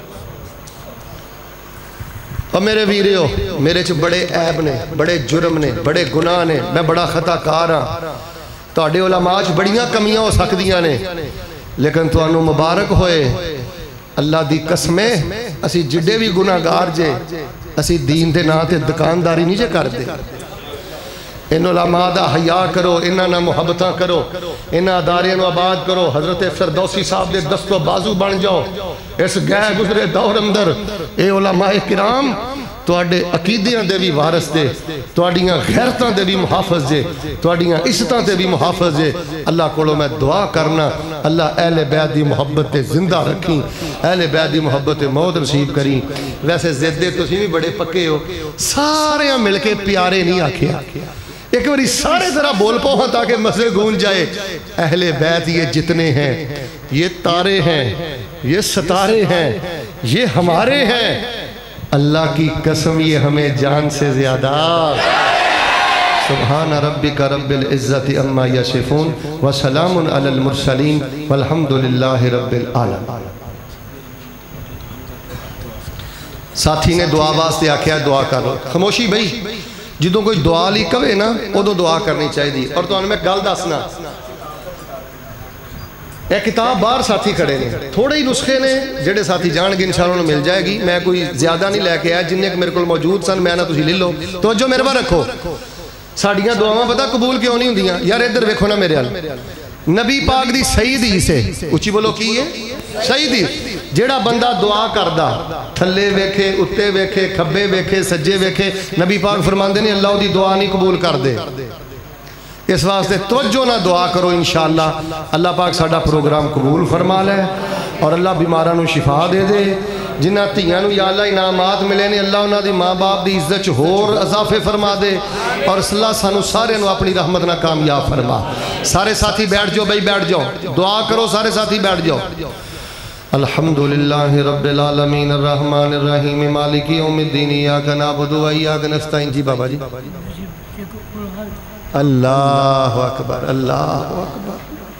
اور میرے ویریو میرے چ بڑے عیب نے بڑے جرم نے بڑے گناہ نے میں بڑا خطا کار ہاں. تواڈے علماء چ بڑیاں کمیاں ہو سکدیاں نے لیکن تانوں مبارک ہوئے. اللہ دی قسمیں اسی جڑے بھی گناہگار جے اسی دین دے نا تے دکانداری نہیں جے کر دے. ان علماء دا حیاء کرو انہاں نہ محبتاں کرو انہاں اداریاں نو آباد کرو. حضرت فردوسی صاحب دے دست و بازو بن جاؤ اس گئے گزرے دور اندر. اے علماء کرام تواڈے عقیدیاں دے بھی وارث دے تواڈیاں غیرتاں دے بھی محافظ دے تواڈیاں عزتاں دے بھی محافظ دے. اللہ کولو میں دعا کرنا اللہ اہل بیت دی محبت تے زندہ رکھیں اہل بیت دی محبت موت نصیب کریں. ویسے زدے تسی بھی بڑے پکے ہو سارے مل کے پیارے نہیں آکھیا ایک باری سارے ذرا بول پاؤ ہاں تاکہ مزے گونج جائے. اہل بیت یہ جتنے ہیں یہ تارے ہیں یہ ستارے ہیں یہ ہمارے ہیں. اللہ کی قسم یہ ہمیں جان سے زیادہ. سبحان ربک رب العزت عما یصفون وسلام علی المرسلین والحمدللہ رب العالمین. ساتھی نے دعا واسطے آکھیا دعا کرو. خاموشی بھئی جدوں کوئی دعا لی کہے نا ادو دعا کرنی چاہیے. اور تو میں گل دسنا ایک کتاب باہر ساتھی کھڑے نے تھوڑے ہی نسخے نے جڑے ساتھی جان گے انشاءاللہ مل جائے گی. میں کوئی زیادہ نہیں لے کے آیا جنہیں کہ میرے کو موجود سن میں نہ تسی لے لو. توجہ میرے بار رکھو ساڑیاں دعاواں پتہ قبول کیوں نہیں ہوندیاں یار ادھر ویکھو نا میرے حال. نبی پاک دی سیدی سے اچھی بولو کی ہے سیدی جیڑا بندہ دعا کردا تھلے ویکھے اتے ویکھے کھبے ویکھے سجے ویکھے نبی پاک فرماندے نے اللہ دی دعا نہیں قبول کر دے. اس واسطے توجہ نہ دعا کرو انشاءاللہ اللہ پاک ساڈا پروگرام قبول فرما لے اور اللہ بیماراں نو شفا دے دے. جنہ تیاں نو یا اللہ انعامات ملے نے اللہ انہاں دی ماں باپ دی عزت ہور اضافے فرما دے اور اللہ سانو سارے نو اپنی رحمت نہ کامیاب فرما. سارے ساتھی بیٹھ جاؤ بھائی بیٹھ جاؤ دعا کرو سارے ساتھی بیٹھ جاؤ. अल्हम्दुलिल्लाहि रब्बिल आलमीन अर्रहमानिर रहीम मालिकी यौमिद्दीन इय्याका नअबुदु व इय्याका नस्तईन। जी बाबा जी। अल्लाहु अकबर, अल्लाहु अकबर।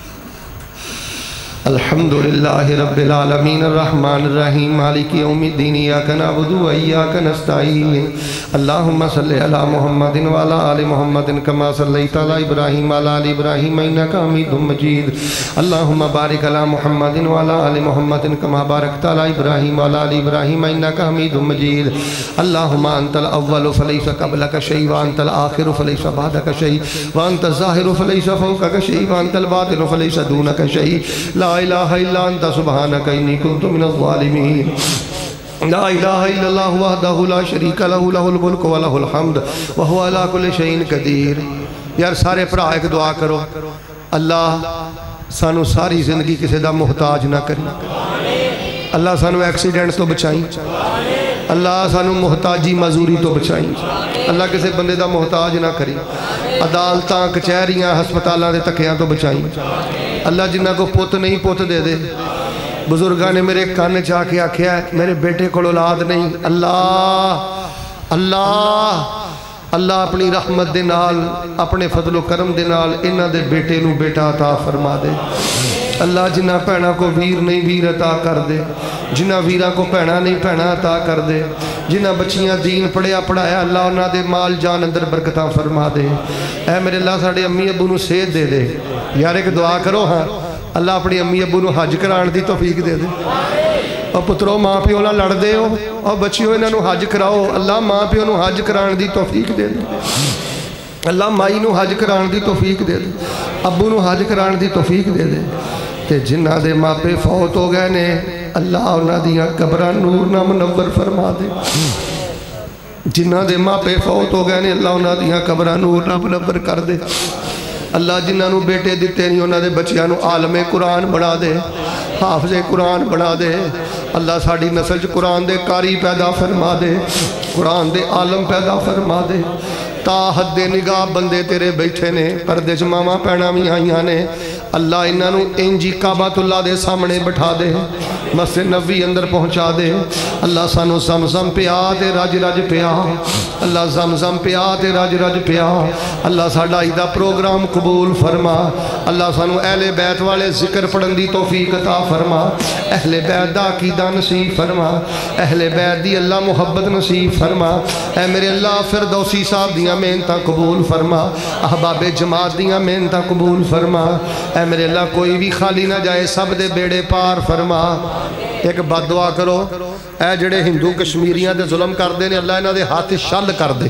अल्हम्दुलिल्लाहि रब्बिल आलमीन अर्रहमानिर रहीम मालिकी यौमिद्दीन इय्याका नअबुदु व इय्याका नस्तईन। अल्लाहुम्मा सल्लि अला मुहम्मदिन व अला आलि मुहम्मदिन कमा सल्लैता अला इब्राहीम व अला आलि इब्राहीम इन्नका हमीदुम मजीद। अल्लाहुम्मा बारिक अला मुहम्मदिन व अला आलि मुहम्मदिन कमा बारकता अला इब्राहीम व अला आलि इब्राहीम इन्नका हमीदुम मजीद। अल्लाहुम्मा अंतल अव्वलु फलैसा क़ब्लका शै व अंतल आखिरु फलैसा बअदका शै व अंतल ज़ाहिरु फलैसा फ़ौक़का शै व अंतल बातिनु फलैसा दूनका शै। ला इलाहा इल्ला अंता सुब्हानका इन्नी कुन्तु मिनज़ ज़ालिमीन। ला इलाहा इल्लल्लाह वहदहु ला शरीका लहु लहुल मुल्कु व लहुल हम्द व हुवा अला कुल्लि शैइन कदीर। यार सारे भरा एक दुआ करो, अल्लाह सानू सारी जिंदगी किसी दा मुहताज ना करी। अल्लाह सानू एक्सीडेंट तो बचाई। अल्लाह सानू मुहताजी मजूरी तो बचाई। अल्लाह किसी बंदे दा मुहताज ना करी। अदालतां कचहरियां हस्पतालों के धक्कियां तो बचाई। अल्लाह जिन्ना को पुत नहीं पुत दे दे। बुजुर्गों ने मेरे कान च आके आख्या मेरे बेटे को औलाद नहीं। अल्लाह अल्लाह अल्लाह अपनी रहमत दे नाल अपने फजलो करम दे नाल इन्हां दे बेटे नू बेटा अता फरमा दे। अल्लाह जिन्हां भैणां को वीर नहीं वीर अता कर दे। जिन्हां वीरां को भैणां नहीं भैणां अता कर दे। जिन्हां बच्चियां दीन पढ़िया पढ़ाया अल्लाह उन्हां दे माल जान अंदर बरकतां फरमा दे। ऐ मेरे अल्लाह साडे अम्मी अब्बू नू सेहत दे दे। यार एक दुआ करो, हाँ अल्लाह अपनी अम्मी अब्बू नू हज कराने दी तौफीक दे दे। और पुत्रो माँ प्यो नाल लड़दे हो और बच्चियों इन्हां नू हज कराओ। अल्लाह माँ प्यो नू हज कराने दी तौफीक दे दे। अल्लाह माई नू हज कराने दी तौफीक दे दे। अब्बू नू हज कराने दी तौफीक दे दे। ते जिन्हां दे मापे फौत हो गए ने अल्लाह उन्हां दियां कब्रां नूर नाल मुनव्वर फरमा दे। जिन्हां दे मापे फौत हो गए ने अल्लाह उन्हां दियां कब्रां नूर नाल मुनव्वर कर दे। अल्लाह जिन्हां नू बेटे दिते नहीं उन्हां दे बच्चियां नू आलमे कुरान बना दे, हाफिज़े कुरान बना दे। अल्लाह साड़ी नस्ल च कुरान दे कारी पैदा फरमा दे, कुरान दे आलम पैदा फरमा दे। ता हद्दे निगाह बंदे तेरे बैठे ने, परदे च मावां भैणां भी आईयां ने। अल्लाह इन्हां नू इंजी काबातुल्लाह दे सामने बिठा दे, मस्जिद नबवी अंदर पहुँचा दे। अल्लाह सानू ज़मज़म पिया ते रज रज पिया। अल्लाह ज़मज़म पिया ते रज रज पिया। अल्लाह साडा इदा प्रोग्राम कबूल फरमा। अल्लाह सानू अहले बैत वाले जिक्र पढ़न दी तौफीक अता फरमा। अहले बैत दा अकीदा नसीब फरमा। अहले बैत दी अल्लाह मुहब्बत नसीब फरमा। ऐ मेरे अल्लाह फिरदौसी साहब दियां मेहनतां कबूल फरमा। अहबाबे जमात दियां मेहनतां कबूल फरमा। ऐ मेरे अल्लाह कोई भी खाली ना जाए, सब दे बेड़े पार फरमा। एक बददुआ करो, ऐ जेड़े हिंदू कश्मीरियां दे जुल्म करते हैं अल्लाह इन्हां दे हाथ शल कर दे।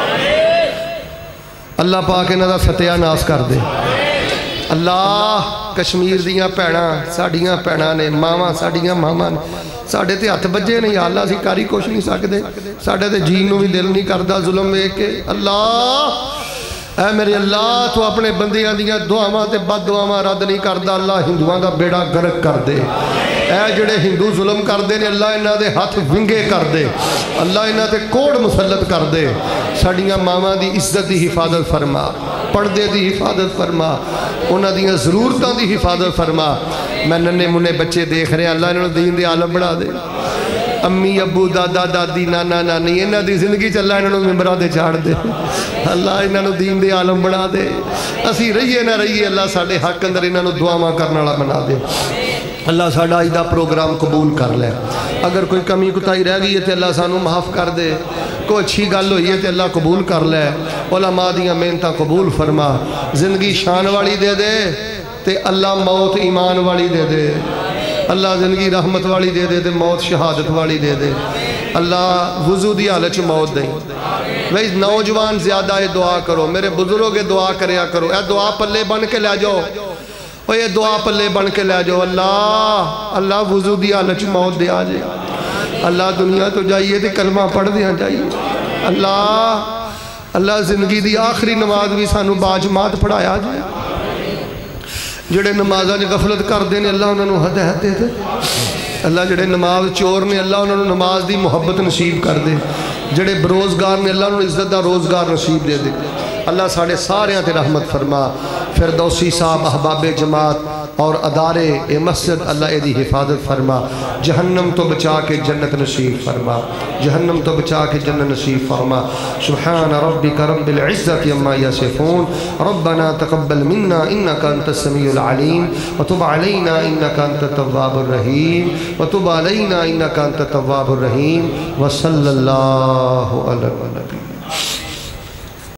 अल्लाह पाक इन्हां दा सत्यानाश कर दे। अल्लाह कश्मीर दियां भैणां साडियां भैणां ने, मावां साडियां मावां ने, साडे ते हथ बजे नहीं। अल्लाह असीं कर ही कुछ नहीं सकते। साडे ते जीन नूं भी दिल नहीं करता जुल्म वेख के। अल्लाह ऐ मेरे अल्लाह तू अपने बंदियां दियां दुआवां ते बददुआवां रद्द नहीं करता। अल्लाह हिंदुआं दा बेड़ा गर्क कर दे। ऐ जेड़े हिंदू जुल्म करते हैं अल्लाह इन्हां दे हथ विंगे कर दे। अल्लाह इन्हां ते कोड़ मुसलत कर दे। साडियां मावां दी इज्जत दी हिफाजत फरमा, पर्दे दी हिफाजत फरमा, उन्हां दियां ज़रूरतां दी हिफाजत फरमा। मैं नन्हे मुन्ने बच्चे देख रहे अल्लाह इन्हां नूं दीन दे आलम बना दे। अम्मी अब्बू दादा दादी नाना नानी इन्हां दी जिंदगी च अल्लाह इन्हां नूं मिंबरां ते चाड़ दे। अल्लाह इन्हां नूं दीन दे आलम बना दे। असीं रहिए ना रहिए अल्लाह साडे हक अंदर इन्हां नूं दुआवां करन वाला बना दे। अल्लाह साडा इदा प्रोग्राम कबूल कर ले। अगर कोई कमी कुताही रह गई है तो अल्लाह सानू माफ़ कर दे। कोई अच्छी गल हुई है तो अल्लाह कबूल कर ले। उलमा दियां मेहनतां कबूल फरमा। जिंदगी शान वाली दे दे ते अल्लाह मौत ईमान वाली दे दे। अल्लाह जिंदगी रहमत वाली दे दे ते मौत शहादत वाली दे दे। अल्लाह वुजू दी हालत च मौत दे। भाई नौजवान ज़्यादा ये दुआ करो, मेरे बुजुर्ग ये दुआ करया करो। ए दुआ पल्ले बन के लै जाओ, और ये दुआ पल्ले बन के लै जाओ। अल्लाह अल्लाह वुजू दी हालत च मौत दे आ जाए। अल्लाह दुनिया तो जाइए तो कलमा पढ़ दिया जाइए। अल्लाह अल्लाह जिंदगी की आखिरी नमाज भी सानू बाजमात पढ़ाया जाए। जेड़े नमाज़ां च गफलत करते हैं अल्लाह उन्होंने हदायत दे दे। अल्लाह जेड़े नमाज चोर ने अल्लाह उन्होंने नमाज की मुहब्बत नसीब कर दे। जेड़े बेरोज़गार ने अल्लाह उन्होंने इज्जत का रोज़गार नसीब दे दे। अल्लाह साढ़े सारियां ते रहमत फरमा। फिरदौसी साहब अहबाबे जमात اور ادارے مسجد اللہ دی حفاظت فرما، جہنم تو بچا کے جنت نصیب فرما، جہنم تو بچا کے جنت نصیب فرما۔ سبحان ربک رب العزت عما یصفون، ربنا تقبل منا انک انت السمیع العلیم وتب علینا انک انت التواب الرحیم وتب علینا انک انت التواب الرحیم وصلی اللہ علی النبی۔